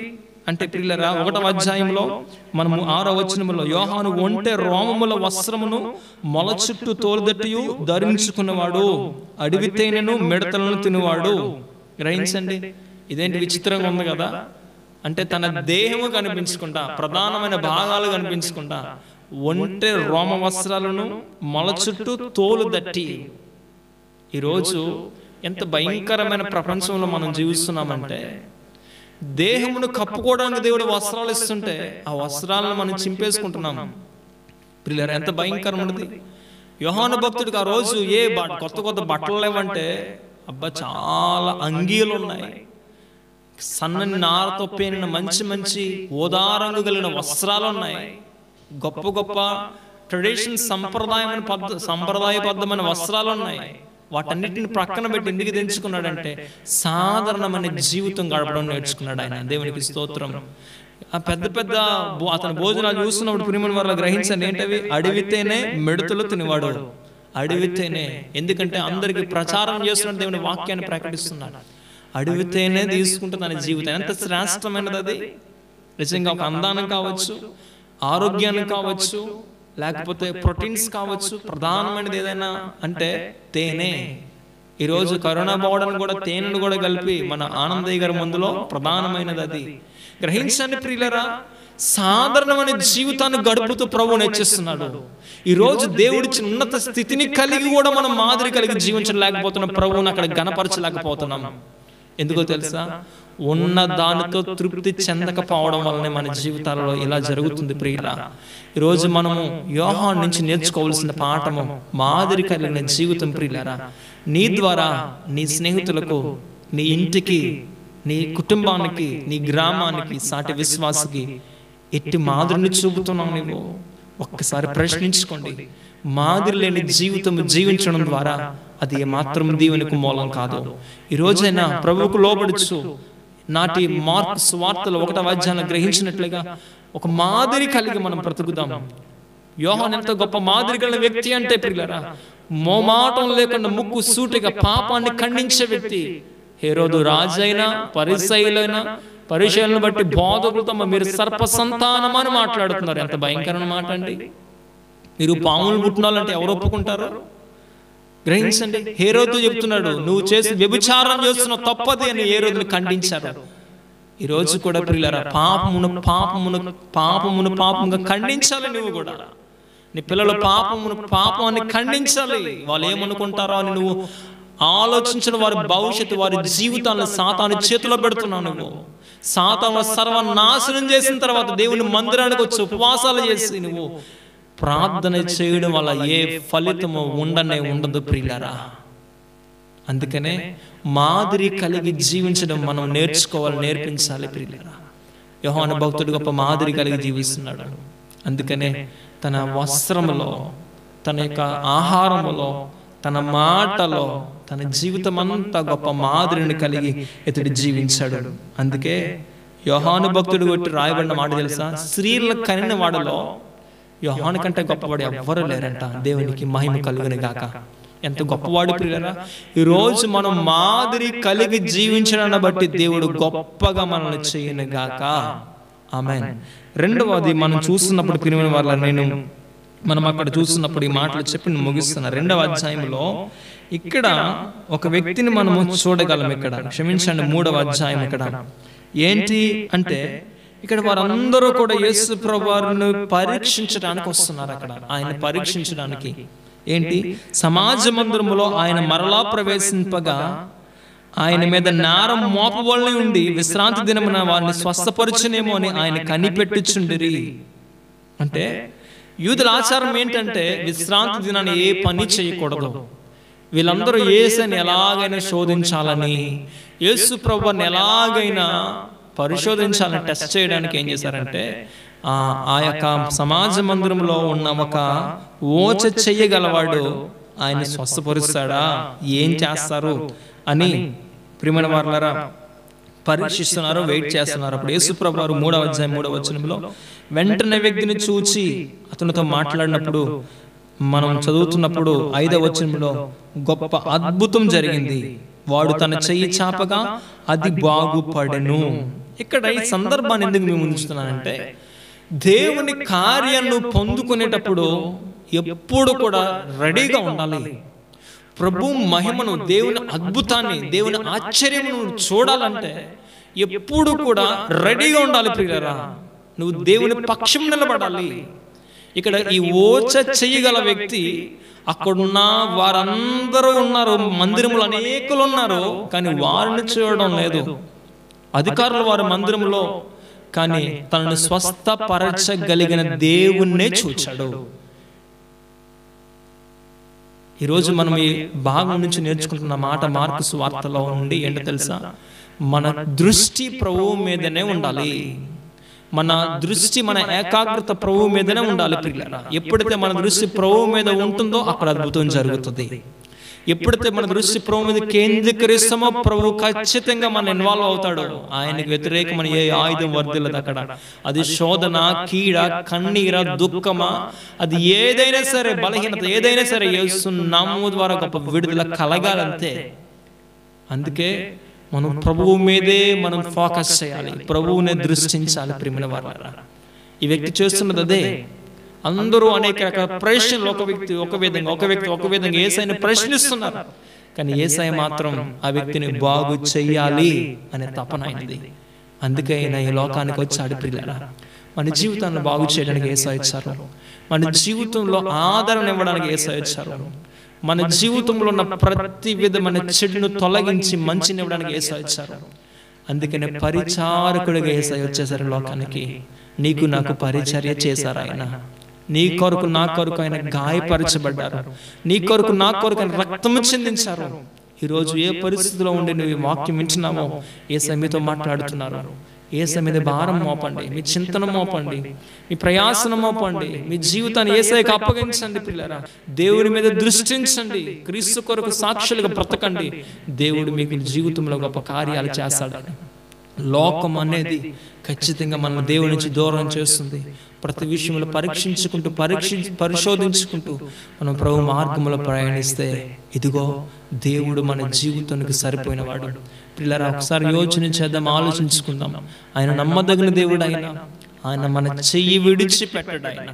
అంటే ప్రియులరా ఒకటవ అధ్యాయంలో మనము ఆరో వచనములో యోహాను ఒంటె రోమముల వస్త్రమును మొల చుట్టూ తోలుదట్టియు ధరించుకున్నవాడు, అడవి తేనెను మిడతలను తినువాడు. గ్రహించండి, ఇదేంటి విచిత్రంగా ఉంది కదా. అంటే తన దేహము కనిపించకుండా, ప్రధానమైన భాగాలు కనిపించకుండా ఒంటె రోమ వస్త్రాలను మొల చుట్టూ తోలు దట్టి. ఈరోజు ఎంత భయంకరమైన ప్రపంచంలో మనం జీవిస్తున్నామంటే, దేహమును కప్పుకోవడానికి దేవుడు వస్త్రాలు ఇస్తుంటే ఆ వస్త్రాలను మనం చింపేసుకుంటున్నాము. ప్రియులారా, ఎంత భయంకరమైనది. యోహాను భక్తుడికి ఆ రోజు ఏ కొత్త కొత్త బట్టలు లేవంటే, అబ్బా చాలా అంగీలు ఉన్నాయి, సన్నని నారతో పేనిన మంచి మంచి ఓదారంగు కలిగిన వస్త్రాలు ఉన్నాయి, గొప్ప గొప్ప ట్రెడిషన్ సంప్రదాయమైన పద్ధ సంప్రదాయబద్ధమైన వస్త్రాలు ఉన్నాయి. వాటన్నిటిని ప్రక్కన పెట్టి ఎందుకు తెంచుకున్నాడంటే, సాధారణమైన జీవితం గడపడం నేర్చుకున్నాడు ఆయన. దేవునికి స్తోత్రం. ఆ పెద్ద పెద్ద అతని భోజనాలు చూస్తున్నప్పుడు ప్రియమైన వారు గ్రహించండి, ఏంటవి? అడివితేనే మిడతలు తినేవాడు. అడివితేనే, ఎందుకంటే అందరికి ప్రచారం చేస్తున్నాడు, దేవుని వాక్యాన్ని ప్రకటిస్తున్నాడు. అడివితేనే తీసుకుంటుంది తన జీవితం. ఎంత శ్రేష్టమైనది అది. నిజంగా ఒక అందానం కావచ్చు, ఆరోగ్యాన్ని కావచ్చు, లేకపోతే ప్రోటీన్స్ కావచ్చు, ప్రధానమైనది ఏదైనా అంటే తేనె. ఈరోజు కరోనా పోవడానికి కూడా తేనెను కూడా కలిపి మన ఆనందయ్య గారి మందులో ప్రధానమైనది అది. గ్రహించండి ప్రియులరా, సాధారణమైన జీవితాన్ని గడుపుతూ ప్రభువు నేర్చిస్తున్నాడు. ఈ రోజు దేవుడిచ్చిన ఉన్నత స్థితిని కలిగి కూడా మనం మాదిరి కలిగి జీవించలేకపోతున్నాం, ప్రభువుని అక్కడ గణపరచలేకపోతున్నాం. ఎందుకో తెలుసా? ఉన్న దానితో తృప్తి చెందకపోవడం వల్లనే మన జీవితాలలో ఇలా జరుగుతుంది ప్రియులా. ఈరోజు మనము యోహాను నుంచి నేర్చుకోవాల్సిన పాఠము మాదిరి కలిగిన జీవితం ప్రియులారా. నీ ద్వారా నీ స్నేహితులకు, నీ ఇంటికి, నీ కుటుంబానికి, నీ గ్రామానికి, సాటి విశ్వాసకి ఎట్టి మాదిరిని చూపుతున్నావు నువ్వు? ఒక్కసారి ప్రశ్నించుకోండి. మాదిరి లేని జీవితం జీవించడం ద్వారా అది ఏమాత్రం దీవెనకు మూలం కాదు. ఈ రోజైనా ప్రభువుకు లోబడుచు నాటి మార్కు సువార్తలో ఒకటవ అధ్యాయంలో గ్రహించినట్లుగా ఒక మాదిరి కలిగి మనం బ్రతుకుదాం. యోహాను ఎంత గొప్ప మాదిరి కలిగిన వ్యక్తి అంటే ప్రియులారా, మోమాటం లేకుండా ముక్కు సూటిగా పాపాన్ని ఖండించే వ్యక్తి. హేరోదు రాజైనా, పరిసయ్యులైనా, పరిచయాలను బట్టి బోధకులతో మీరు సర్ప సంతానం అని మాట్లాడుతున్నారు. ఎంత భయంకరమైన మాట అండి. మీరు పాములు పుట్టినాలంటే ఎవరు ఒప్పుకుంటారు? గ్రహించండి, హేరోదు చెప్తున్నాడు, నువ్వు చేసి వ్యభిచారం చేస్తున్నావు, తప్పది అని హేరోదుని ఖండించారు. ఈ రోజు కూడా ప్రియులారా, పాపమును పాపమును పాపమును పాపముగా ఖండించాలి. నువ్వు కూడా నీ పిల్లల పాపమును పాపాన్ని ఖండించాలి. వాళ్ళు ఏమనుకుంటారో అని నువ్వు ఆలోచించిన వారి భవిష్యత్తు, వారి జీవితాలను సాతాను చేతిలో పెడుతున్నావు. నువ్వు సాతాను సర్వనాశనం చేసిన తర్వాత దేవుని మందిరానికి వచ్చి ఉపవాసాలు చేసి నువ్వు ప్రార్థన చేయడం వల్ల ఏ ఫలితము ఉండనే ఉండదు ప్రియులారా. అందుకనే మాదిరి కలిగి జీవించడం మనం నేర్చుకోవాలి, నేర్పించాలి ప్రియులారా. యోహాను భక్తుడు గొప్ప మాదిరి కలిగి జీవిస్తున్నాడు. అందుకనే తన వస్త్రములో, తన యొక్క ఆహారములో, తన మాటలో, తన జీవితం అంతా గొప్ప మాదిరిని కలిగి ఇతడు జీవించాడు. అందుకే యోహాను భక్తుడు కొట్టి రాయబడిన మాట తెలుసా? స్త్రీలకు కనిన వాడిలో యోహాను కంటే గొప్పవాడు ఎవ్వరూ లేరంట. దేవునికి మహిమ కలుగును గాక. ఎంత గొప్పవాడు ప్రియులారా. ఈ రోజు మనం మాదిరి కలిగి జీవించడాన్ని బట్టి దేవుడు గొప్పగా మనల్ని చేయను గాక. ఆమేన్. రెండవది మనం చూస్తున్నప్పుడు ప్రియమైన వాళ్ళ నేను మనం అక్కడ చూస్తున్నప్పుడు ఈ మాటలు చెప్పి ముగిస్తున్నా. రెండవ అధ్యాయంలో ఇక్కడ ఒక వ్యక్తిని మనము చూడగలం. ఇక్కడ క్షమించండి, మూడవ అధ్యాయం ఇక్కడ ఏంటి అంటే, ఇక్కడ వారందరూ కూడా యేసు ప్రభువును పరీక్షించడానికి వస్తున్నారు. అక్కడ ఆయన పరీక్షించడానికి ఏంటి? సమాజ మందిరములో ఆయన మరలా ప్రవేశింపగా ఆయన మీద నేరం మోపబడి ఉండి విశ్రాంతి దినమున వారిని స్వస్థపరచునేమో అని ఆయన కనిపెట్టుచుండిరి. అంటే యూదుల ఆచారం ఏంటంటే విశ్రాంతి దినాన్ని ఏ పని చేయకూడదు. వీళ్ళందరూ యేసుని ఎలాగైనా శోధించాలని, యేసు ప్రభువుని ఎలాగైనా పరిశోధించాలని టెస్ట్ చేయడానికి ఏం చేశారంటే, ఆ ఆ యొక్క సమాజ మందిరంలో ఉన్న ఒక ఓచ చెయ్యగలవాడు ఆయన స్వస్థపరుస్తాడా, ఏం చేస్తారు అని ప్రియమైన వారలారా పరీక్షిస్తున్నారు, వెయిట్ చేస్తున్నారు. అప్పుడు యేసు ప్రభువు మూడవ అధ్యాయం మూడవ వచనంలో వెంటనే వ్యక్తిని చూచి అతనితో మాట్లాడినప్పుడు మనం చదువుతున్నప్పుడు ఐదవ వచనంలో గొప్ప అద్భుతం జరిగింది. వాడు తన చెయ్యి చాపగా అది బాగుపడెను. ఇక్కడ ఈ సందర్భాన్ని ఎందుకు మేము ఉంచుతున్నానంటే, దేవుని కార్యాన్ని పొందుకునేటప్పుడు ఎప్పుడు కూడా రెడీగా ఉండాలి. ప్రభు మహిమను, దేవుని అద్భుతాన్ని, దేవుని ఆశ్చర్యమును చూడాలంటే ఎప్పుడు కూడా రెడీగా ఉండాలి ప్రియులారా. నువ్వు దేవుని పక్షం నిలబడాలి. ఇక్కడ ఈ ఓచ చేయగల వ్యక్తి, అక్కడున్న వారందరూ ఉన్నారు, మందిరములు అనేకులు ఉన్నారు, కానీ వారిని చూడడం లేదు. అధికారులు వారి మందిరంలో, కానీ తనను స్వస్థపరచగలిగిన దేవుణ్ణే చూచాడు. ఈరోజు మనం ఈ భాగం నుంచి నేర్చుకుంటున్న మాట మార్కు సువార్తలో ఉండి ఏంటో తెలుసా? మన దృష్టి ప్రభువు మీదనే ఉండాలి. మన దృష్టి, మన ఏకాగ్రత ప్రభువు మీదనే ఉండాలి ప్రియులారా. ఎప్పుడైతే మన దృష్టి ప్రభువు మీద ఉంటుందో అక్కడ అద్భుతం జరుగుతుంది. ఎప్పుడైతే మన దృష్టి ప్రభు మీద కేంద్రీకరిస్తామో ప్రభు ఖచ్చితంగా మన ఇన్వాల్వ్ అవుతాడు. ఆయనకు వ్యతిరేకమైన ఏ ఆయుధం వర్ధిల్లదు అక్కడ. అది శోధన, కీడ, కన్నీర, దుఃఖమా, అది ఏదైనా సరే, బలహీనత ఏదైనా సరే, యేసు నామము ద్వారా గొప్ప విడుదల కలగాలంతే. అందుకే మనం ప్రభువు మీదే మనం ఫోకస్ చేయాలి, ప్రభువునే దృష్టించాలి. ప్రియమైన వారలారా, ఈ వ్యక్తి చేస్తున్నది అదే. అందరూ అనేక రకాల ప్రశ్నలు, ఒక వ్యక్తి ఒక విధంగా ఒక వ్యక్తి ఒక విధంగా యేసయ్యను ప్రశ్నిస్తున్నారు, కానీ యేసయ్య మాత్రం ఆ వ్యక్తిని బాగు చెయ్యాలి అనే తపన ఆయనది. అందుకే ఆయన ఈ లోకానికి వచ్చాడు ప్రియులారా. మన జీవితాన్ని బాగు చేయడానికి యేసయ్య వచ్చారు. మన జీవితంలో ఆదరణ ఇవ్వడానికి యేసయ్య వచ్చారు. మన జీవితంలో ఉన్న ప్రతి విధమైన చెడును తొలగించి మంచిని ఇవ్వడానికి యేసయ్య వచ్చారు. అందుకనే పరిచారకుడిగా యేసయ్య వచ్చేసారు లోకానికి. నీకు నాకు పరిచర్య చేశారు ఆయన. నీ కొరకు నా కొరకు ఆయన గాయపరచబడ్డారు. నీ కొరకు నా కొరకు ఆయన రక్తము చిందించారు. ఈరోజు ఏ పరిస్థితిలో ఉండి నువ్వు ఈ వాక్యం వింటున్నావో యేసయ్య మీతో మాట్లాడుతున్నారు. యేసయ్య మీద భారం మోపండి, మీ చింతన మోపండి, మీ ప్రయాసన మోపండి, మీ జీవితాన్ని యేసయ్యకు అప్పగించండి పిల్లరా. దేవుడి మీద దృష్టించండి, క్రీస్తు కొరకు సాక్షులుగా బ్రతకండి. దేవుడు మీకు జీవితంలో గొప్ప కార్యాలు చేస్తాడు. లోకం అనేది ఖచ్చితంగా మన దేవుడి నుంచి దూరం చేస్తుంది. ప్రతి విషయంలో పరీక్షించుకుంటూ పరీక్షి పరిశోధించుకుంటూ మనం ప్రభు మార్గంలో ప్రయాణిస్తే, ఇదిగో దేవుడు మన జీవితానికి సరిపోయిన వాడు. పిల్లరా, ఒకసారి యోచన చేద్దాం, ఆలోచించుకుందాం. ఆయన నమ్మదగిన దేవుడు. ఆయన ఆయన మన చెయ్యి విడిచిపెట్టడు. ఆయన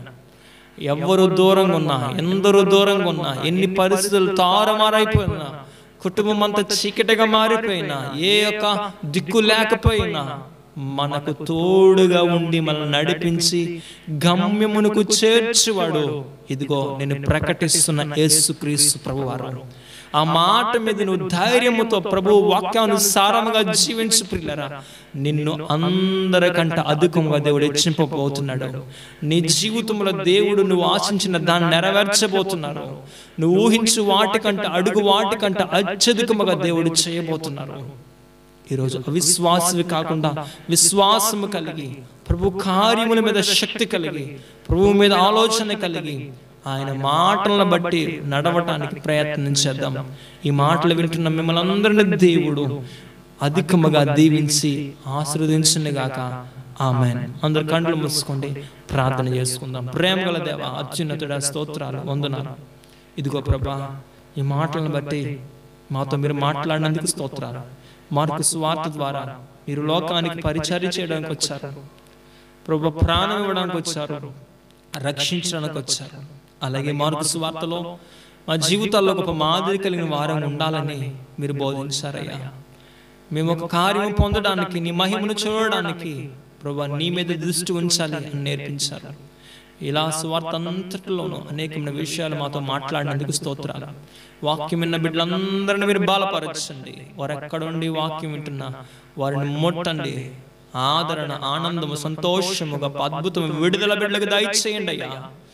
ఎవరు దూరంగా ఉన్నా, ఎందరూ దూరంగా ఉన్నా, ఎన్ని పరిస్థితులు తారుమారైపోయినా, కుటుంబం అంతా చీకటిగా మారిపోయినా, ఏ యొక్క దిక్కు లేకపోయినా, మనకు తోడుగా ఉండి మనల్ని నడిపించి గమ్యమునకు చేర్చువాడు. ఇదిగో నేను ప్రకటిస్తున్న యేసుక్రీస్తు ప్రభువారు. ఆ మాట మీద నువ్వు ధైర్యముతో ప్రభు వాక్యానుసారముగా జీవించు ప్రియులారా. నిన్ను అందరికంటే అధికంగా దేవుడు హెచ్చింపబోతున్నాడు. నీ జీవితంలో దేవుడు నువ్వు ఆశించిన దాన్ని నెరవేర్చబోతున్నారు. నువ్వు ఊహించు వాటికంటే, అడుగు వాటికంటే అత్యధికముగా దేవుడు చేయబోతున్నారు. ఈరోజు అవిశ్వాసవి కాకుండా విశ్వాసము కలిగి, ప్రభు కార్యముల మీద శక్తి కలిగి, ప్రభు మీద ఆలోచన కలిగి, ఆయన మాటలను బట్టి నడవటానికి ప్రయత్నం చేద్దాం. ఈ మాటలు వింటున్న మిమ్మల్ని అందరినీ దేవుడు అధికముగా దీవించి ఆశీర్వదించును గాక. ఆమేన్. అందరు కళ్ళు మూసుకోండి, ప్రార్థన చేసుకుందాం. ప్రేమ గల దేవా, అత్యున్నతుడా, స్తోత్రాలు, వందనాలు. ఇదిగో ప్రభా, ఈ మాటలను బట్టి మాతో మీరు మాట్లాడినందుకు స్తోత్రాలు. మార్కు సువార్త ద్వారా మీరు లోకానికి పరిచర్య చేయడానికి వచ్చారు ప్రభు, ప్రాణం ఇవ్వడానికి వచ్చారు, రక్షించడానికి వచ్చారు. అలాగే మార్కు సువార్తలో మా జీవితాల్లో ఒక మాదిరి కలిగిన వారం ఉండాలని మీరు బోధించారయ్యా. మేము ఒక కార్యం పొందడానికి, నీ మహిమను చూడడానికి ప్రభు నీ మీద దృష్టి ఉంచాలి అని నేర్పించారు. ఇలా సువార్త అంతటిలోనూ అనేకమైన విషయాలు మాతో మాట్లాడినందుకు స్తోత్రాలు. వాక్యం విన్న బిడ్డలందరినీ మీరు బాలపరచండి. వారు ఎక్కడ ఉండి వాక్యం వింటున్నా వారిని ముట్టండి. ఆదరణ, ఆనందము, సంతోషముగా అద్భుతం విడుదల బిడ్డలకు దయచేయండి అయ్యా.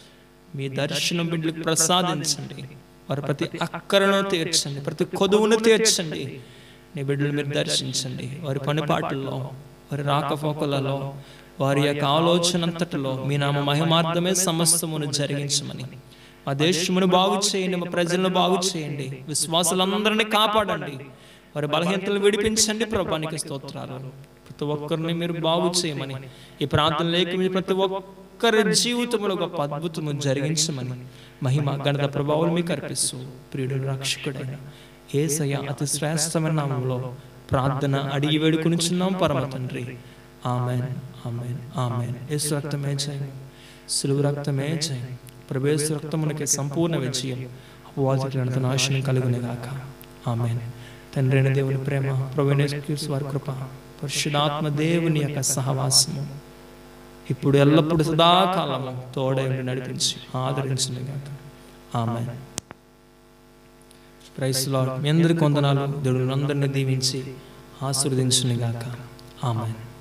మీ దర్శనం బిడ్డలకు ప్రసాదించండి. వారి ప్రతి అక్కరను తీర్చండి, ప్రతి కొదువును తీర్చండి. నీ బిడ్డలు మీరు దర్శించండి. వారి పనిపాట్లలో, వారి రాకపోకలలో, వారి యొక్క ఆలోచన అంతటిలో మీ నామ మహిమార్థమే సమస్తమును జరిగించమని, మా దేశమును బాగు చేయండి, మా ప్రజలను బాగు చేయండి, విశ్వాసులందరినీ కాపాడండి, వారి బలహీనతలు విడిపించండి. ప్రభానికి స్తోత్రాలు. ప్రతి ఒక్కరిని మీరు బాగు చేయమని, ఈ ప్రాంతం లేక ప్రతి ఒక్కరి జీవితంలో గొప్ప అద్భుతము జరిగించమని మహిమ ఘనత ప్రభావం మీకు అర్పిస్తూ ప్రియుడు రక్షకుడైన యేసయ్య అతి శ్రేష్టమైన నామములో ప్రార్థన అడిగి వేడుకొనుచున్నాం పరమ తండ్రి. Amen amen amen. యేసు రక్తమే జయం, సిలువ రక్తమే జయం. ప్రభు యేసు రక్తమునకే సంపూర్ణ విజయం, అపవాదికులంత నాశనం కలుగునే గాక. ఆమెన్. తండ్రి అయిన దేవుని ప్రేమ, ప్రభువైన యేసుక్రీస్తు వారి కృప, పరిశుద్ధాత్మ దేవుని యొక్క సహవాసము ఇప్పుడు ఎల్లప్పుడు సదాకాలము తోడై ఉండి నడిపించి ఆదరించును గాక. ఆమెన్. Praise lord. మీ అందరి వందనాలు. దేవుడు అందరిని దీవించి ఆశీర్వదించును గాక. ఆమెన్.